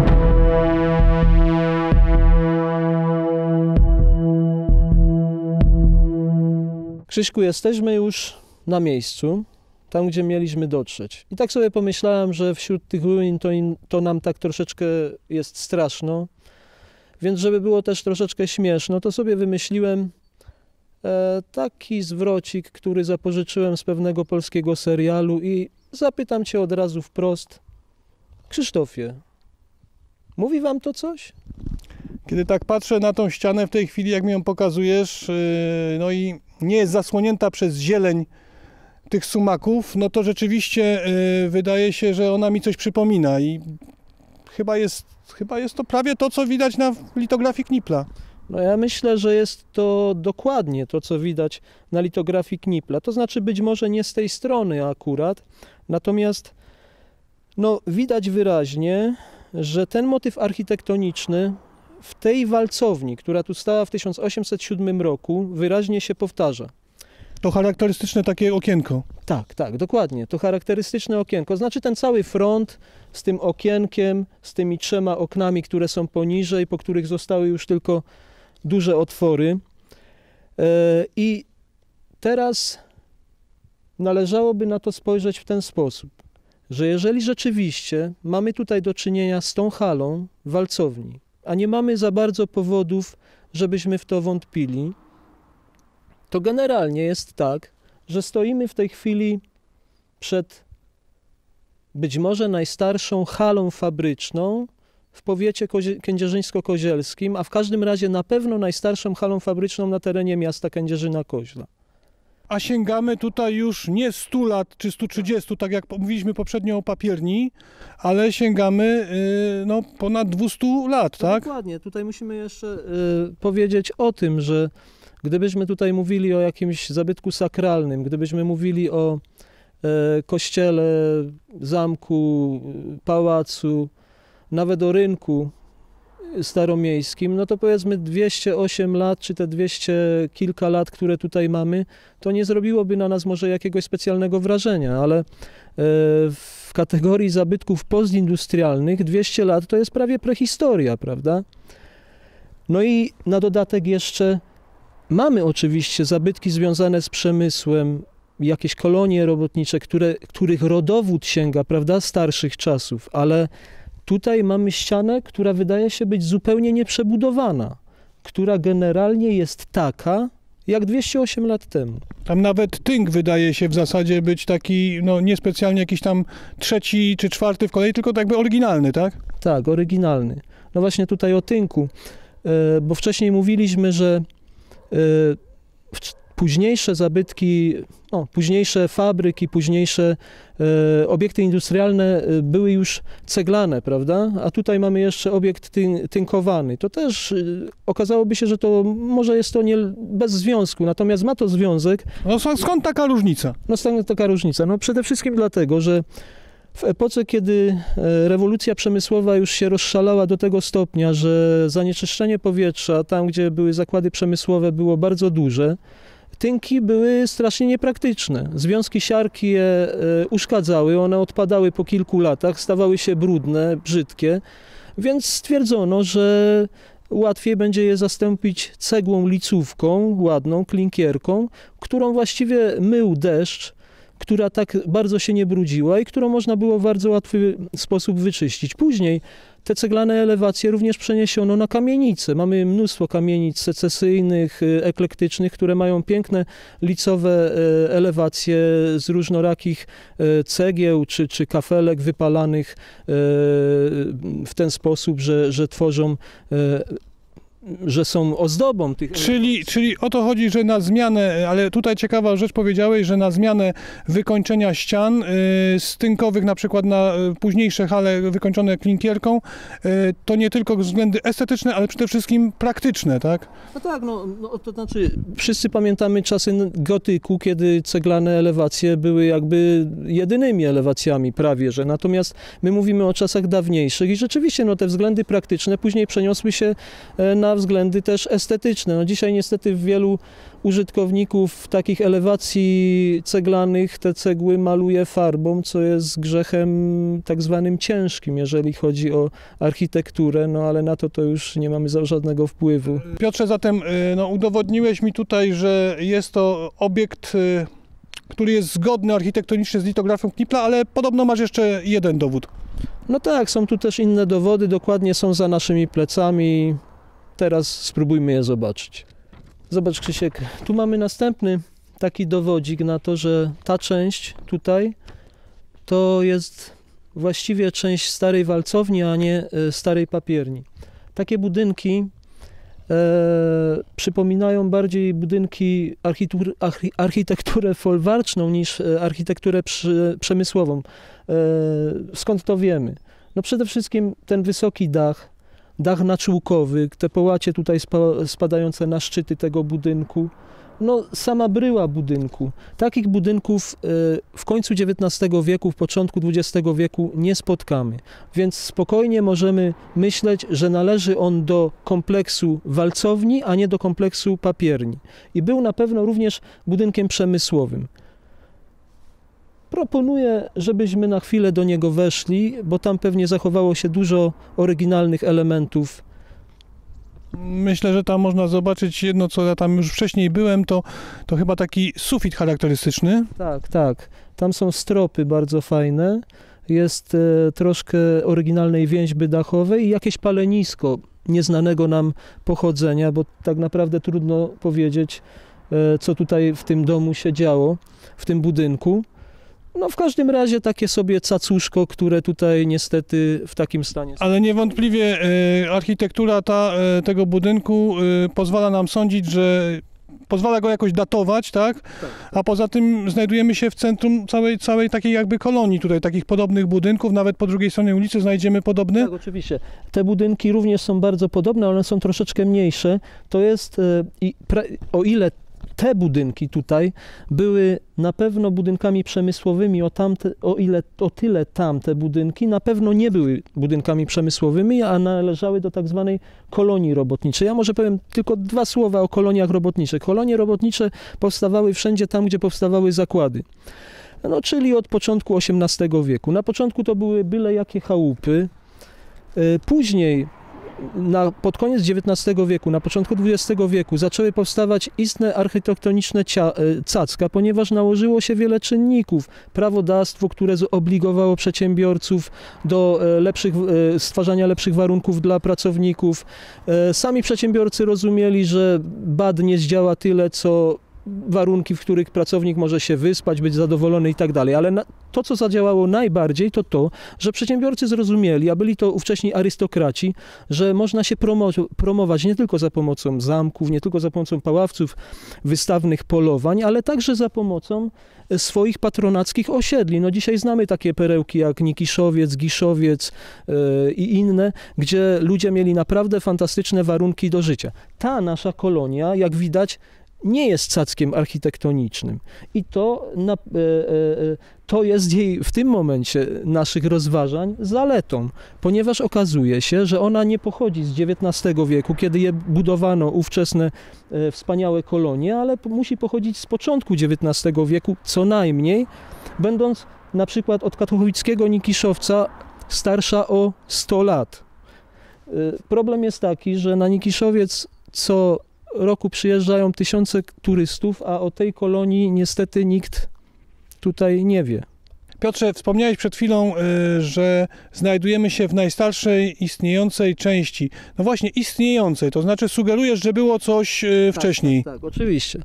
Krzyśku, jesteśmy już na miejscu, tam gdzie mieliśmy dotrzeć. I tak sobie pomyślałem, że wśród tych ruin to nam tak troszeczkę jest straszno, więc żeby było też troszeczkę śmieszno, to sobie wymyśliłem taki zwrocik, który zapożyczyłem z pewnego polskiego serialu i zapytam cię od razu wprost. Krzysztofie, mówi wam to coś? Kiedy tak patrzę na tą ścianę w tej chwili, jak mi ją pokazujesz, no i nie jest zasłonięta przez zieleń tych sumaków, no to rzeczywiście wydaje się, że ona mi coś przypomina i chyba jest to prawie to, co widać na litografii Knipla. No ja myślę, że jest to dokładnie to, co widać na litografii Knipla. To znaczy być może nie z tej strony akurat, natomiast no, widać wyraźnie, że ten motyw architektoniczny w tej walcowni, która tu stała w 1807 roku, wyraźnie się powtarza. To charakterystyczne takie okienko. Tak, dokładnie. To charakterystyczne okienko. Znaczy ten cały front z tym okienkiem, z tymi 3 oknami, które są poniżej, po których zostały już tylko duże otwory. I teraz należałoby na to spojrzeć w ten sposób, że jeżeli rzeczywiście mamy tutaj do czynienia z tą halą walcowni, a nie mamy za bardzo powodów, żebyśmy w to wątpili, to generalnie jest tak, że stoimy w tej chwili przed być może najstarszą halą fabryczną w powiecie kędzierzyńsko-kozielskim, a w każdym razie na pewno najstarszą halą fabryczną na terenie miasta Kędzierzyna-Koźla. A sięgamy tutaj już nie 100 lat czy 130, tak jak mówiliśmy poprzednio o papierni, ale sięgamy no, ponad 200 lat, tak? Dokładnie. Tutaj musimy jeszcze powiedzieć o tym, że gdybyśmy tutaj mówili o jakimś zabytku sakralnym, gdybyśmy mówili o kościele, zamku, pałacu, nawet o rynku staromiejskim, no to powiedzmy 208 lat, czy te 200 kilka lat, które tutaj mamy, to nie zrobiłoby na nas może jakiegoś specjalnego wrażenia, ale w kategorii zabytków postindustrialnych 200 lat to jest prawie prehistoria, prawda? No i na dodatek jeszcze mamy oczywiście zabytki związane z przemysłem, jakieś kolonie robotnicze, których rodowód sięga, prawda, starszych czasów, ale tutaj mamy ścianę, która wydaje się być zupełnie nieprzebudowana, która generalnie jest taka, jak 208 lat temu. Tam nawet tynk wydaje się w zasadzie być taki, no niespecjalnie jakiś tam trzeci czy czwarty w kolei, tylko tak jakby oryginalny, tak? Tak, oryginalny. No właśnie tutaj o tynku, bo wcześniej mówiliśmy, że późniejsze zabytki, no, późniejsze fabryki, późniejsze obiekty industrialne były już ceglane, prawda? A tutaj mamy jeszcze obiekt tynkowany. To też okazałoby się, że to może jest to nie bez związku, natomiast ma to związek. No skąd taka różnica? No skąd taka różnica? No przede wszystkim dlatego, że w epoce, kiedy rewolucja przemysłowa już się rozszalała do tego stopnia, że zanieczyszczenie powietrza tam, gdzie były zakłady przemysłowe, było bardzo duże, tynki były strasznie niepraktyczne. Związki siarki je uszkadzały, one odpadały po kilku latach, stawały się brudne, brzydkie, więc stwierdzono, że łatwiej będzie je zastąpić cegłą licówką, ładną, klinkierką, którą właściwie mył deszcz, która tak bardzo się nie brudziła i którą można było w bardzo łatwy sposób wyczyścić. Później te ceglane elewacje również przeniesiono na kamienice. Mamy mnóstwo kamienic secesyjnych, eklektycznych, które mają piękne licowe elewacje z różnorakich cegieł czy kafelek wypalanych w ten sposób, że tworzą, że są ozdobą tych... Czyli o to chodzi, że na zmianę, ale tutaj ciekawa rzecz powiedziałeś, że na zmianę wykończenia ścian z tynkowych na przykład na późniejsze hale wykończone klinkierką, to nie tylko względy estetyczne, ale przede wszystkim praktyczne, tak? No tak, no to znaczy wszyscy pamiętamy czasy gotyku, kiedy ceglane elewacje były jakby jedynymi elewacjami prawie, że natomiast my mówimy o czasach dawniejszych i rzeczywiście no te względy praktyczne później przeniosły się na względy też estetyczne. No dzisiaj niestety wielu użytkowników takich elewacji ceglanych te cegły maluje farbą, co jest grzechem tak zwanym ciężkim, jeżeli chodzi o architekturę, no ale na to już nie mamy żadnego wpływu. Piotrze, zatem no, udowodniłeś mi tutaj, że jest to obiekt, który jest zgodny architektonicznie z litografią Knipla, ale podobno masz jeszcze jeden dowód. No tak, są tu też inne dowody, dokładnie są za naszymi plecami. Teraz spróbujmy je zobaczyć. Zobacz, Krzysiek, tu mamy następny taki dowodzik na to, że ta część tutaj to jest właściwie część starej walcowni, a nie starej papierni. Takie budynki przypominają bardziej budynki architekturę folwarczną niż architekturę przemysłową. Skąd to wiemy? No przede wszystkim ten wysoki dach naczółkowy, te połacie tutaj spadające na szczyty tego budynku, no sama bryła budynku. Takich budynków w końcu XIX wieku, w początku XX wieku nie spotkamy, więc spokojnie możemy myśleć, że należy on do kompleksu walcowni, a nie do kompleksu papierni. I był na pewno również budynkiem przemysłowym. Proponuję, żebyśmy na chwilę do niego weszli, bo tam pewnie zachowało się dużo oryginalnych elementów. Myślę, że tam można zobaczyć jedno, co ja tam już wcześniej byłem, to chyba taki sufit charakterystyczny. Tak, tak. Tam są stropy bardzo fajne, jest troszkę oryginalnej więźby dachowej i jakieś palenisko nieznanego nam pochodzenia, bo tak naprawdę trudno powiedzieć, co tutaj w tym domu się działo, w tym budynku. No w każdym razie takie sobie cacuszko, które tutaj niestety w takim stanie jest. Ale niewątpliwie architektura tego budynku pozwala nam sądzić, że pozwala go jakoś datować, tak? A poza tym znajdujemy się w centrum całej takiej jakby kolonii tutaj, takich podobnych budynków, nawet po drugiej stronie ulicy znajdziemy podobne. Tak, oczywiście. Te budynki również są bardzo podobne, ale one są troszeczkę mniejsze. To jest, o ile te budynki tutaj były na pewno budynkami przemysłowymi, o tyle tamte budynki na pewno nie były budynkami przemysłowymi, a należały do tak zwanej kolonii robotniczej. Ja może powiem tylko 2 słowa o koloniach robotniczych. Kolonie robotnicze powstawały wszędzie tam, gdzie powstawały zakłady. No, czyli od początku XVIII wieku. Na początku to były byle jakie chałupy. Później pod koniec XIX wieku, na początku XX wieku zaczęły powstawać istne architektoniczne cacka, ponieważ nałożyło się wiele czynników. Prawodawstwo, które zobligowało przedsiębiorców do stwarzania lepszych warunków dla pracowników. Sami przedsiębiorcy rozumieli, że BAD nie zdziała tyle, co warunki, w których pracownik może się wyspać, być zadowolony i tak dalej. Ale to, co zadziałało najbardziej, to, że przedsiębiorcy zrozumieli, a byli to ówcześni arystokraci, że można się promować nie tylko za pomocą zamków, nie tylko za pomocą paławców, wystawnych polowań, ale także za pomocą swoich patronackich osiedli. No dzisiaj znamy takie perełki jak Nikiszowiec, Giszowiec i inne, gdzie ludzie mieli naprawdę fantastyczne warunki do życia. Ta nasza kolonia, jak widać, nie jest cackiem architektonicznym i to jest jej w tym momencie naszych rozważań zaletą, ponieważ okazuje się, że ona nie pochodzi z XIX wieku, kiedy je budowano ówczesne wspaniałe kolonie, ale musi pochodzić z początku XIX wieku co najmniej, będąc na przykład od katowickiego Nikiszowca starsza o 100 lat. Problem jest taki, że na Nikiszowiec co roku przyjeżdżają tysiące turystów, a o tej kolonii niestety nikt tutaj nie wie. Piotrze, wspomniałeś przed chwilą, że znajdujemy się w najstarszej istniejącej części. No właśnie, istniejącej, to znaczy sugerujesz, że było coś wcześniej. Tak, oczywiście.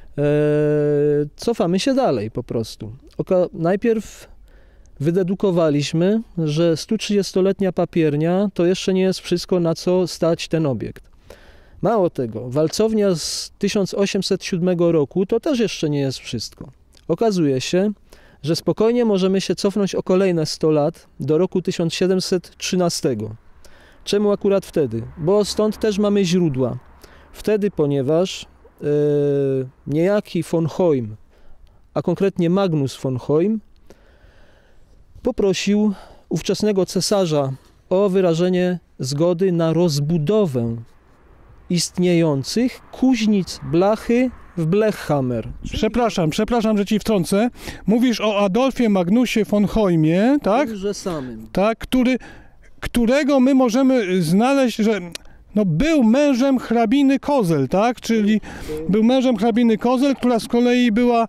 Cofamy się dalej po prostu. Najpierw wydedukowaliśmy, że 130-letnia papiernia to jeszcze nie jest wszystko, na co stać ten obiekt. Mało tego, walcownia z 1807 roku to też jeszcze nie jest wszystko. Okazuje się, że spokojnie możemy się cofnąć o kolejne 100 lat do roku 1713. Czemu akurat wtedy? Bo stąd też mamy źródła. Wtedy, ponieważ niejaki von Hoym, a konkretnie Magnus von Hoym, poprosił ówczesnego cesarza o wyrażenie zgody na rozbudowę istniejących kuźnic blachy w Blechhammer. Przepraszam, że ci wtrącę. Mówisz o Adolfie Magnusie von Hoymie, tak? Tymże samym. Tak, którego my możemy znaleźć, że no, był mężem hrabiny Kozel, tak? Czyli był mężem hrabiny Kozel, która z kolei była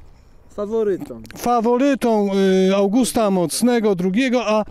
faworytą Augusta Mocnego II, a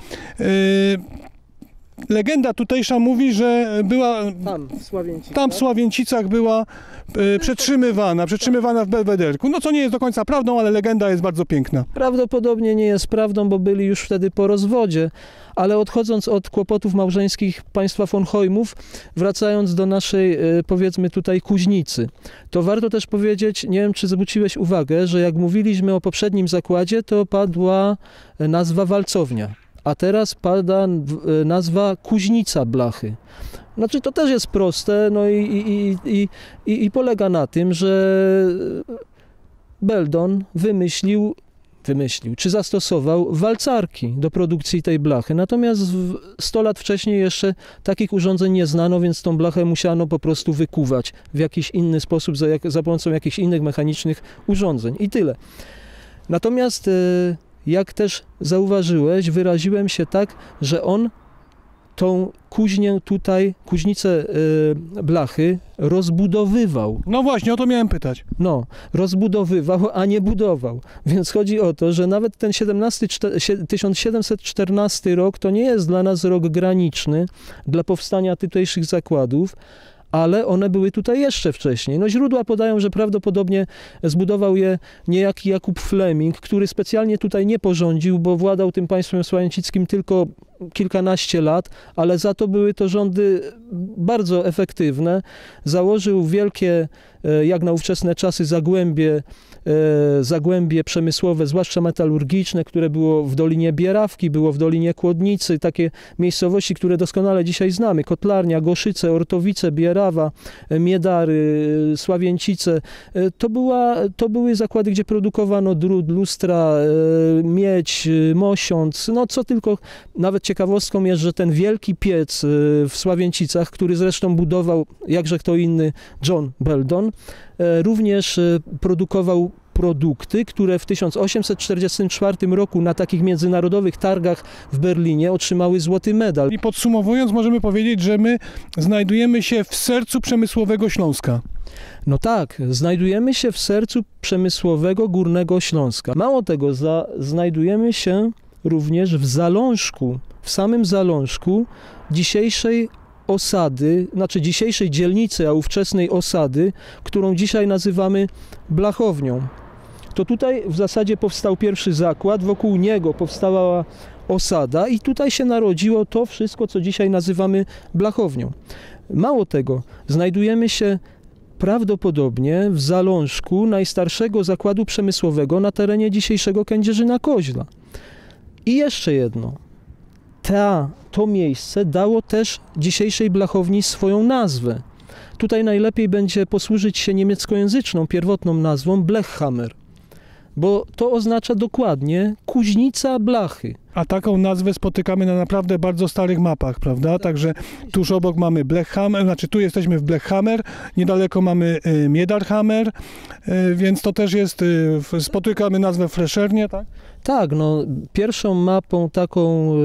legenda tutejsza mówi, że była tam w Sławięcicach była przetrzymywana w Belwederku. No co nie jest do końca prawdą, ale legenda jest bardzo piękna. Prawdopodobnie nie jest prawdą, bo byli już wtedy po rozwodzie, ale odchodząc od kłopotów małżeńskich państwa von Hoymów, wracając do naszej, powiedzmy tutaj, kuźnicy, to warto też powiedzieć, nie wiem, czy zwróciłeś uwagę, że jak mówiliśmy o poprzednim zakładzie, to padła nazwa walcownia. A teraz pada nazwa kuźnica blachy. Znaczy to też jest proste, no i polega na tym, że Beldon wymyślił, czy zastosował walcarki do produkcji tej blachy. Natomiast 100 lat wcześniej jeszcze takich urządzeń nie znano, więc tą blachę musiano po prostu wykuwać w jakiś inny sposób, za pomocą jakichś innych mechanicznych urządzeń. I tyle. Natomiast jak też zauważyłeś, wyraziłem się tak, że on tą kuźnię tutaj, kuźnicę blachy rozbudowywał. No właśnie, o to miałem pytać. No, rozbudowywał, a nie budował. Więc chodzi o to, że nawet ten 1714 rok to nie jest dla nas rok graniczny dla powstania tutejszych zakładów, ale one były tutaj jeszcze wcześniej. No źródła podają, że prawdopodobnie zbudował je niejaki Jakub Fleming, który specjalnie tutaj nie porządził, bo władał tym państwem sławiancickim tylko kilkanaście lat, ale za to były to rządy bardzo efektywne. Założył wielkie, jak na ówczesne czasy, zagłębie przemysłowe, zwłaszcza metalurgiczne, które było w Dolinie Bierawki, było w Dolinie Kłodnicy, takie miejscowości, które doskonale dzisiaj znamy, Kotlarnia, Goszyce, Ortowice, Bierawa, Miedary, Sławięcice. To były zakłady, gdzie produkowano drut, lustra, miedź, mosiąc, no co tylko. Nawet ciekawostką jest, że ten wielki piec w Sławięcicach, który zresztą budował, jakże kto inny, John Beldon, również produkował produkty, które w 1844 roku na takich międzynarodowych targach w Berlinie otrzymały złoty medal. I podsumowując, możemy powiedzieć, że my znajdujemy się w sercu przemysłowego Śląska. No tak, znajdujemy się w sercu przemysłowego Górnego Śląska. Mało tego, znajdujemy się również w zalążku, w samym zalążku dzisiejszej osady, znaczy dzisiejszej dzielnicy, a ówczesnej osady, którą dzisiaj nazywamy Blachownią. To tutaj w zasadzie powstał pierwszy zakład, wokół niego powstała osada i tutaj się narodziło to wszystko, co dzisiaj nazywamy Blachownią. Mało tego, znajdujemy się prawdopodobnie w zalążku najstarszego zakładu przemysłowego na terenie dzisiejszego Kędzierzyna-Koźla. I jeszcze jedno. To miejsce dało też dzisiejszej Blachowni swoją nazwę. Tutaj najlepiej będzie posłużyć się niemieckojęzyczną, pierwotną nazwą Blechhammer, bo to oznacza dokładnie kuźnica blachy. A taką nazwę spotykamy na naprawdę bardzo starych mapach, prawda? Także tuż obok mamy Blechhammer, znaczy tu jesteśmy w Blechhammer, niedaleko mamy Miedarhammer, więc to też jest, spotykamy nazwę Freszernie, tak? Tak, no pierwszą mapą taką,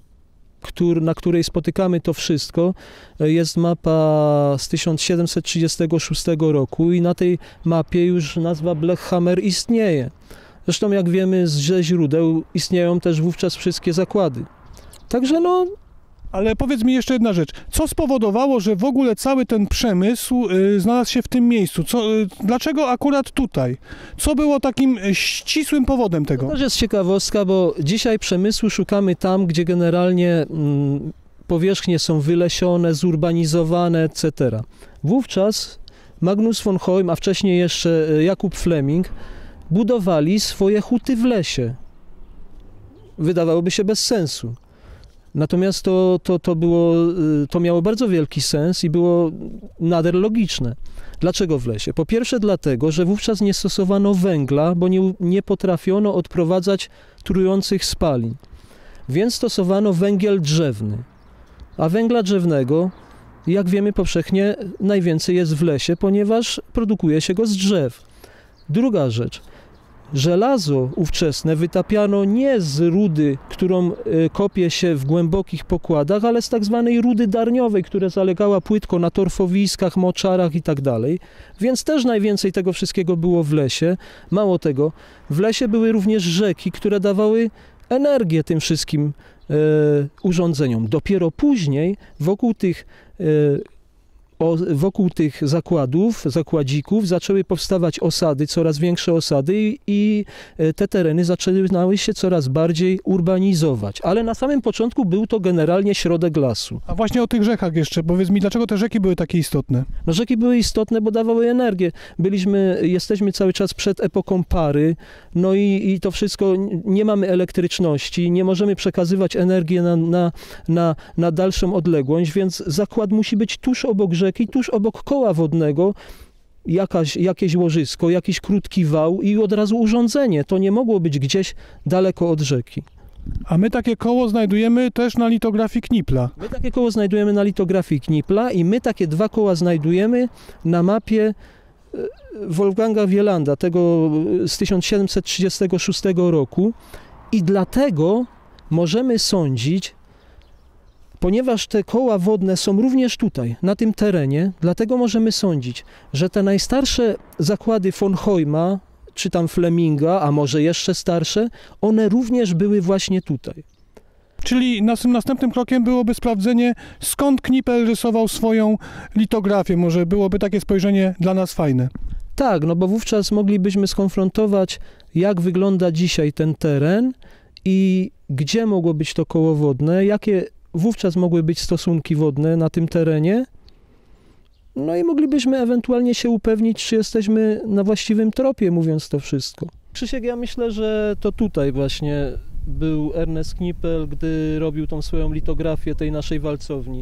na której spotykamy to wszystko, jest mapa z 1736 roku i na tej mapie już nazwa Blechhammer istnieje. Zresztą jak wiemy ze źródeł istnieją też wówczas wszystkie zakłady. Także no... Ale powiedz mi jeszcze jedna rzecz. Co spowodowało, że w ogóle cały ten przemysł znalazł się w tym miejscu? Dlaczego akurat tutaj? Co było takim ścisłym powodem tego? To też jest ciekawostka, bo dzisiaj przemysłu szukamy tam, gdzie generalnie powierzchnie są wylesione, zurbanizowane, etc. Wówczas Magnus von Hoym, a wcześniej jeszcze Jakub Fleming, budowali swoje huty w lesie. Wydawałoby się bez sensu. Natomiast to miało bardzo wielki sens i było nader logiczne. Dlaczego w lesie? Po pierwsze dlatego, że wówczas nie stosowano węgla, bo nie potrafiono odprowadzać trujących spalin. Więc stosowano węgiel drzewny. A węgla drzewnego, jak wiemy powszechnie, najwięcej jest w lesie, ponieważ produkuje się go z drzew. Druga rzecz. Żelazo ówczesne wytapiano nie z rudy, którą kopie się w głębokich pokładach, ale z tak zwanej rudy darniowej, która zalegała płytko na torfowiskach, moczarach i tak dalej. Więc też najwięcej tego wszystkiego było w lesie. Mało tego, w lesie były również rzeki, które dawały energię tym wszystkim urządzeniom. Dopiero później wokół tych zakładzików zaczęły powstawać osady, coraz większe osady i te tereny zaczynały się coraz bardziej urbanizować. Ale na samym początku był to generalnie środek lasu. A właśnie o tych rzekach jeszcze, powiedz mi, dlaczego te rzeki były takie istotne? No, rzeki były istotne, bo dawały energię. Jesteśmy cały czas przed epoką pary, no i to wszystko, nie mamy elektryczności, nie możemy przekazywać energii na dalszą odległość, więc zakład musi być tuż obok rzeki, tuż obok koła wodnego, jakieś łożysko, jakiś krótki wał i od razu urządzenie. To nie mogło być gdzieś daleko od rzeki. A my takie koło znajdujemy też na litografii Knipla. My takie koło znajdujemy na litografii Knipla i my takie dwa koła znajdujemy na mapie Wolfganga Wielanda, tego z 1736 roku i dlatego możemy sądzić, ponieważ te koła wodne są również tutaj, na tym terenie, dlatego możemy sądzić, że te najstarsze zakłady von Hoyma, czy tam Fleminga, a może jeszcze starsze, one również były właśnie tutaj. Czyli następnym krokiem byłoby sprawdzenie, skąd Knipel rysował swoją litografię. Może byłoby takie spojrzenie dla nas fajne. Tak, no bo wówczas moglibyśmy skonfrontować, jak wygląda dzisiaj ten teren i gdzie mogło być to koło wodne, jakie wówczas mogły być stosunki wodne na tym terenie. No i moglibyśmy ewentualnie się upewnić, czy jesteśmy na właściwym tropie, mówiąc to wszystko. Krzysiek, ja myślę, że to tutaj właśnie był Ernest Knipel, gdy robił tą swoją litografię tej naszej walcowni.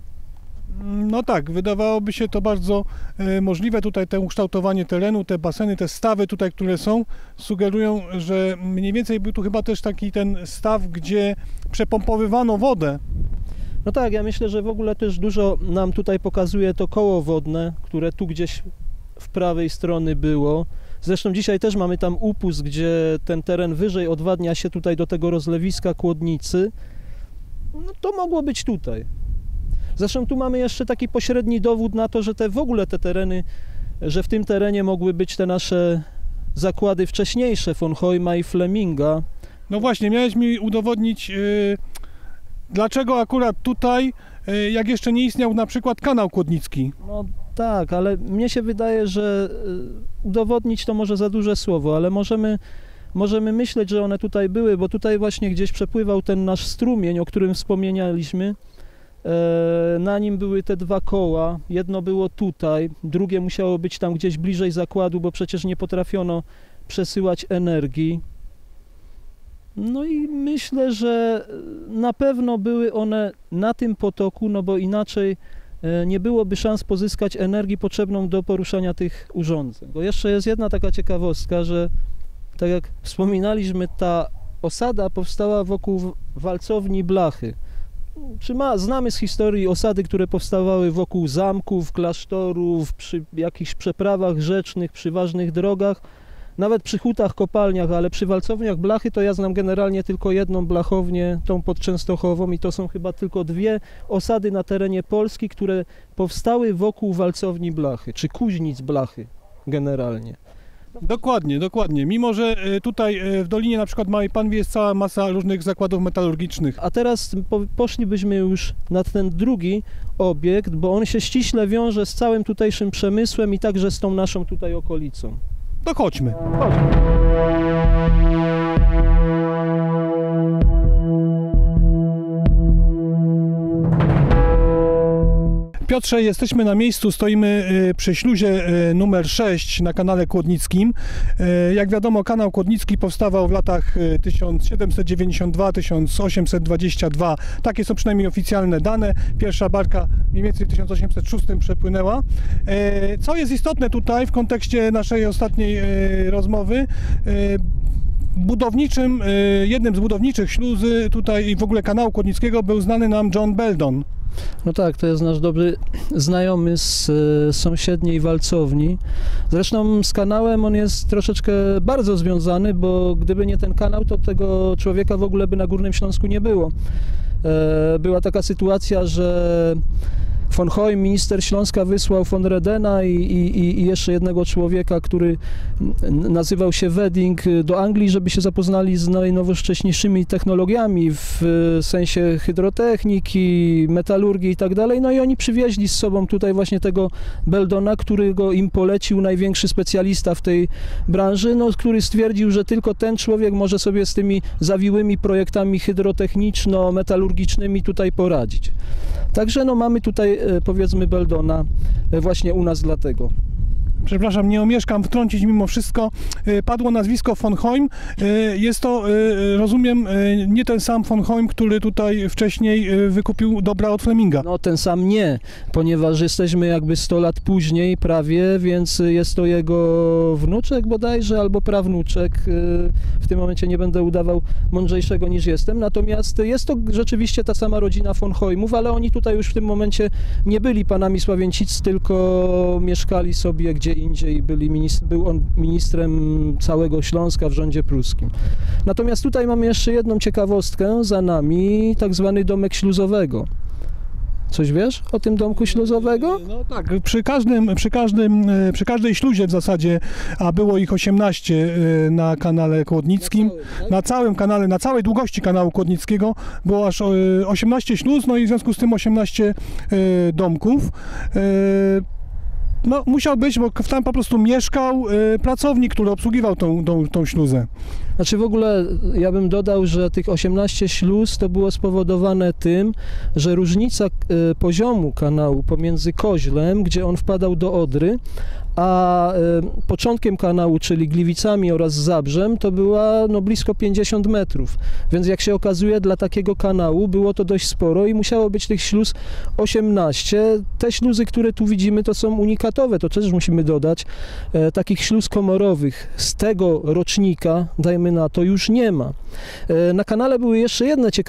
No tak, wydawałoby się to bardzo możliwe. Tutaj to ukształtowanie terenu, te baseny, te stawy tutaj, które są, sugerują, że mniej więcej był tu chyba też taki ten staw, gdzie przepompowywano wodę. No tak, ja myślę, że w ogóle też dużo nam tutaj pokazuje to koło wodne, które tu gdzieś w prawej strony było. Zresztą dzisiaj też mamy tam upust, gdzie ten teren wyżej odwadnia się tutaj do tego rozlewiska Kłodnicy. No to mogło być tutaj. Zresztą tu mamy jeszcze taki pośredni dowód na to, że w ogóle te tereny, że w tym terenie mogły być te nasze zakłady wcześniejsze, von Heuma i Fleminga. No właśnie, miałeś mi udowodnić, dlaczego akurat tutaj, jak jeszcze nie istniał na przykład kanał Kłodnicki. No tak, ale mnie się wydaje, że udowodnić to może za duże słowo, ale możemy myśleć, że one tutaj były, bo tutaj właśnie gdzieś przepływał ten nasz strumień, o którym wspomnieliśmy. Na nim były te dwa koła, jedno było tutaj, drugie musiało być tam gdzieś bliżej zakładu, bo przecież nie potrafiono przesyłać energii. No i myślę, że na pewno były one na tym potoku, no bo inaczej nie byłoby szans pozyskać energii potrzebną do poruszania tych urządzeń. Bo jeszcze jest jedna taka ciekawostka, że tak jak wspominaliśmy, ta osada powstała wokół walcowni Blachy. Znamy z historii osady, które powstawały wokół zamków, klasztorów, przy jakichś przeprawach rzecznych, przy ważnych drogach, nawet przy hutach, kopalniach, ale przy walcowniach Blachy to ja znam generalnie tylko jedną blachownię, tą pod Częstochową, i to są chyba tylko dwie osady na terenie Polski, które powstały wokół walcowni Blachy, czy kuźnic Blachy generalnie. Dokładnie, dokładnie. Mimo że tutaj w Dolinie na przykład Małej Panwy jest cała masa różnych zakładów metalurgicznych. A teraz poszlibyśmy już na ten drugi obiekt, bo on się ściśle wiąże z całym tutejszym przemysłem i także z tą naszą tutaj okolicą. To chodźmy. Piotrze, jesteśmy na miejscu, stoimy przy śluzie numer 6 na kanale Kłodnickim. Jak wiadomo, kanał Kłodnicki powstawał w latach 1792-1822. Takie są przynajmniej oficjalne dane. Pierwsza barka mniej więcej w 1806 przepłynęła. Co jest istotne tutaj w kontekście naszej ostatniej rozmowy, jednym z budowniczych śluzy tutaj i w ogóle kanału Kłodnickiego był znany nam John Beldon. No tak, to jest nasz dobry znajomy z sąsiedniej walcowni. Zresztą z kanałem on jest troszeczkę bardzo związany, bo gdyby nie ten kanał, to tego człowieka w ogóle by na Górnym Śląsku nie było. Była taka sytuacja, że von Heum, minister Śląska, wysłał von Redena i jeszcze jednego człowieka, który nazywał się Wedding, do Anglii, żeby się zapoznali z najnowocześniejszymi technologiami w sensie hydrotechniki, metalurgii i tak dalej. No i oni przywieźli z sobą tutaj właśnie tego Beldona, którego im polecił największy specjalista w tej branży, no, który stwierdził, że tylko ten człowiek może sobie z tymi zawiłymi projektami hydrotechniczno-metalurgicznymi tutaj poradzić. Także no, mamy tutaj, powiedzmy, Beldona właśnie u nas dlatego. Przepraszam, nie omieszkam wtrącić mimo wszystko. Padło nazwisko von Heum. Jest to, rozumiem, nie ten sam von Heum, który tutaj wcześniej wykupił dobra od Fleminga. No ten sam nie, ponieważ jesteśmy jakby 100 lat później prawie, więc jest to jego wnuczek bodajże albo prawnuczek. W tym momencie nie będę udawał mądrzejszego niż jestem. Natomiast jest to rzeczywiście ta sama rodzina von Heumów, ale oni tutaj już w tym momencie nie byli panami Sławięcic, tylko mieszkali sobie gdzie indziej, był on ministrem całego Śląska w rządzie pruskim. Natomiast tutaj mamy jeszcze jedną ciekawostkę za nami, tak zwany domek śluzowego. Coś wiesz o tym domku śluzowego? No tak, przy każdej śluzie w zasadzie, a było ich 18 na kanale Kłodnickim, na całym kanale, na całej długości kanału Kłodnickiego było aż 18 śluz, no i w związku z tym 18 domków. No musiał być, bo tam po prostu mieszkał pracownik, który obsługiwał tą śluzę. Znaczy w ogóle ja bym dodał, że tych 18 śluz to było spowodowane tym, że różnica poziomu kanału pomiędzy Koźlem, gdzie on wpadał do Odry, a początkiem kanału, czyli Gliwicami oraz Zabrzem, to była no, blisko 50 metrów. Więc jak się okazuje, dla takiego kanału było to dość sporo i musiało być tych śluz 18. Te śluzy, które tu widzimy, to są unikatowe, to też musimy dodać. Takich śluz komorowych z tego rocznika, dajmy na to, już nie ma. Na kanale były jeszcze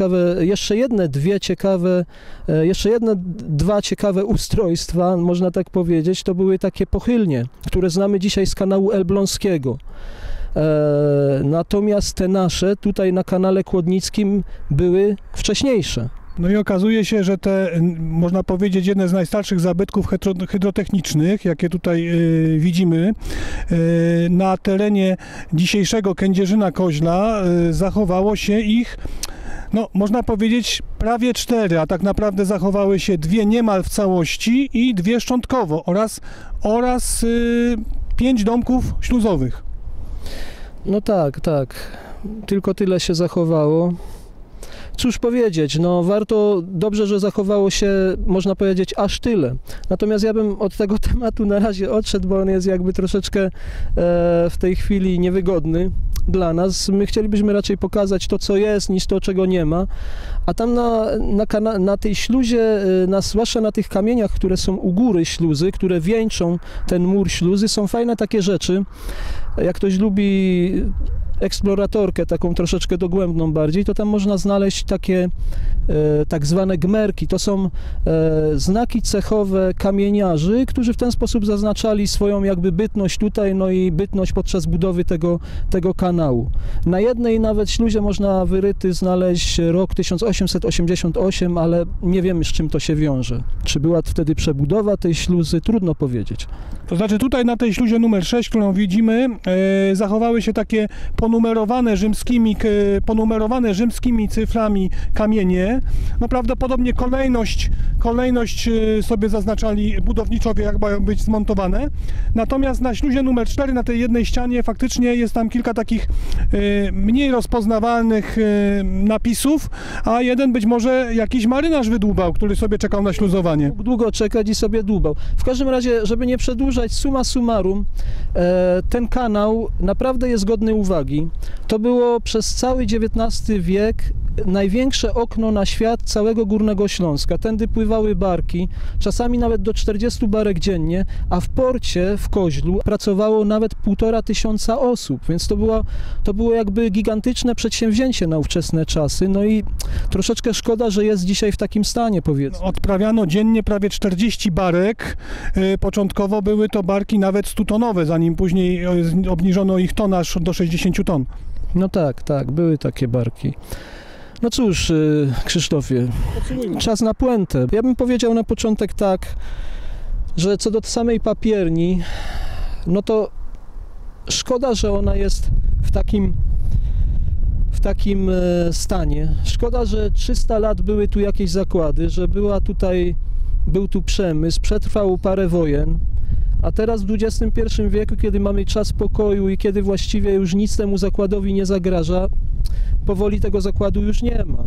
dwa ciekawe ustrojstwa, można tak powiedzieć. To były takie pochylnie, które znamy dzisiaj z kanału Elbląskiego. Natomiast te nasze tutaj na kanale Kłodnickim były wcześniejsze. No i okazuje się, że te, można powiedzieć, jedne z najstarszych zabytków hydrotechnicznych, jakie tutaj widzimy, na terenie dzisiejszego Kędzierzyna-Koźla zachowało się ich, no można powiedzieć, prawie 4, a tak naprawdę zachowały się 2 niemal w całości i 2 szczątkowo oraz 5 domków śluzowych. No tak, tylko tyle się zachowało. Cóż powiedzieć, no dobrze, że zachowało się, można powiedzieć, aż tyle. Natomiast ja bym od tego tematu na razie odszedł, bo on jest jakby troszeczkę w tej chwili niewygodny dla nas. My chcielibyśmy raczej pokazać to, co jest, niż to, czego nie ma. A tam na tej śluzie, zwłaszcza na tych kamieniach, które są u góry śluzy, które wieńczą ten mur śluzy, są fajne takie rzeczy. Jak ktoś lubi eksploratorkę, taką troszeczkę dogłębną bardziej, to tam można znaleźć takie tak zwane gmerki. To są znaki cechowe kamieniarzy, którzy w ten sposób zaznaczali swoją jakby bytność tutaj, no i bytność podczas budowy tego kanału. Na jednej nawet śluzie można wyryty znaleźć rok 1888, ale nie wiemy, z czym to się wiąże. Czy była wtedy przebudowa tej śluzy? Trudno powiedzieć. To znaczy tutaj na tej śluzie numer 6, którą widzimy, zachowały się takie ponumerowane rzymskimi cyframi kamienie. No prawdopodobnie kolejność sobie zaznaczali budowniczowie, jak mają być zmontowane. Natomiast na śluzie numer 4, na tej jednej ścianie, faktycznie jest tam kilka takich mniej rozpoznawalnych napisów, a jeden być może jakiś marynarz wydłubał, który sobie czekał na śluzowanie. Mógł długo czekać i sobie dłubał. W każdym razie, żeby nie przedłużać, summa summarum, ten kanał naprawdę jest godny uwagi. To było przez cały XIX wiek największe okno na świat całego Górnego Śląska. Tędy pływały barki, czasami nawet do 40 barek dziennie, a w porcie w Koźlu pracowało nawet 1500 osób, więc to było jakby gigantyczne przedsięwzięcie na ówczesne czasy. No i troszeczkę szkoda, że jest dzisiaj w takim stanie, powiedzmy. Odprawiano dziennie prawie 40 barek. Początkowo były to barki nawet 100-tonowe, zanim później obniżono ich tonaż do 60 ton. No tak, były takie barki. No cóż, Krzysztofie, czas na puentę. Ja bym powiedział na początek tak, że co do samej papierni, no to szkoda, że ona jest w takim stanie. Szkoda, że 300 lat były tu jakieś zakłady, że był tu przemysł, przetrwał parę wojen. A teraz w XXI wieku, kiedy mamy czas pokoju i kiedy właściwie już nic temu zakładowi nie zagraża, powoli tego zakładu już nie ma.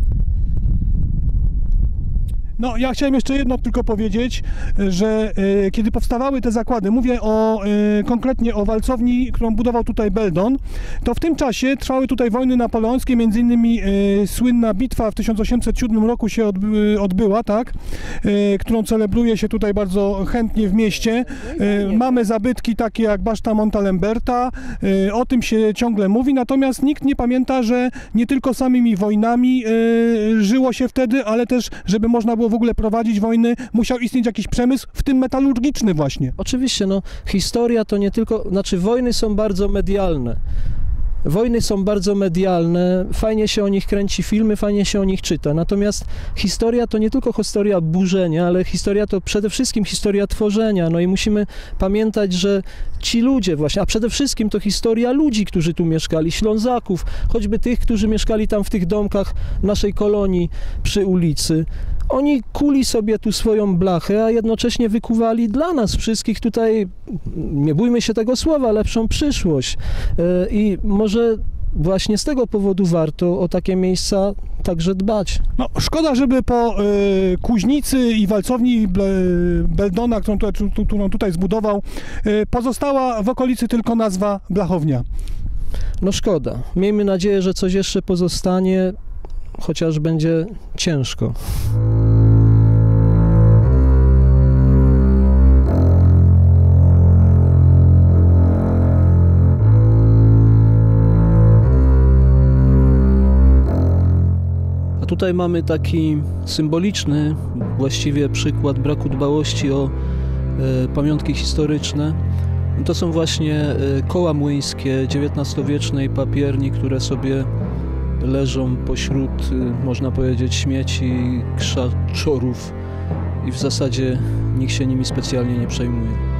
No, ja chciałem jeszcze jedno tylko powiedzieć, że kiedy powstawały te zakłady, mówię konkretnie o walcowni, którą budował tutaj Beldon, to w tym czasie trwały tutaj wojny napoleońskie, między innymi słynna bitwa w 1807 roku się odbyła, tak, którą celebruje się tutaj bardzo chętnie w mieście. Mamy zabytki takie jak Baszta Montalemberta, o tym się ciągle mówi, natomiast nikt nie pamięta, że nie tylko samymi wojnami żyło się wtedy, ale też, żeby można było w ogóle prowadzić wojny, musiał istnieć jakiś przemysł, w tym metalurgiczny właśnie. Oczywiście, no historia to nie tylko, znaczy wojny są bardzo medialne. Wojny są bardzo medialne, fajnie się o nich kręci filmy, fajnie się o nich czyta. Natomiast historia to nie tylko historia burzenia, ale historia to przede wszystkim historia tworzenia. No i musimy pamiętać, że ci ludzie właśnie, a przede wszystkim to historia ludzi, którzy tu mieszkali, Ślązaków, choćby tych, którzy mieszkali tam w tych domkach naszej kolonii przy ulicy. Oni kuli sobie tu swoją blachę, a jednocześnie wykuwali dla nas wszystkich tutaj, nie bójmy się tego słowa, lepszą przyszłość. I może właśnie z tego powodu warto o takie miejsca także dbać. No, szkoda, żeby po Kuźnicy i walcowni Beldona, którą tutaj zbudował, pozostała w okolicy tylko nazwa Blachownia. No szkoda. Miejmy nadzieję, że coś jeszcze pozostanie, chociaż będzie ciężko. A tutaj mamy taki symboliczny właściwie przykład braku dbałości o pamiątki historyczne. To są właśnie koła młyńskie XIX-wiecznej papierni, które sobie leżą pośród, można powiedzieć, śmieci, krzaczorów i w zasadzie nikt się nimi specjalnie nie przejmuje.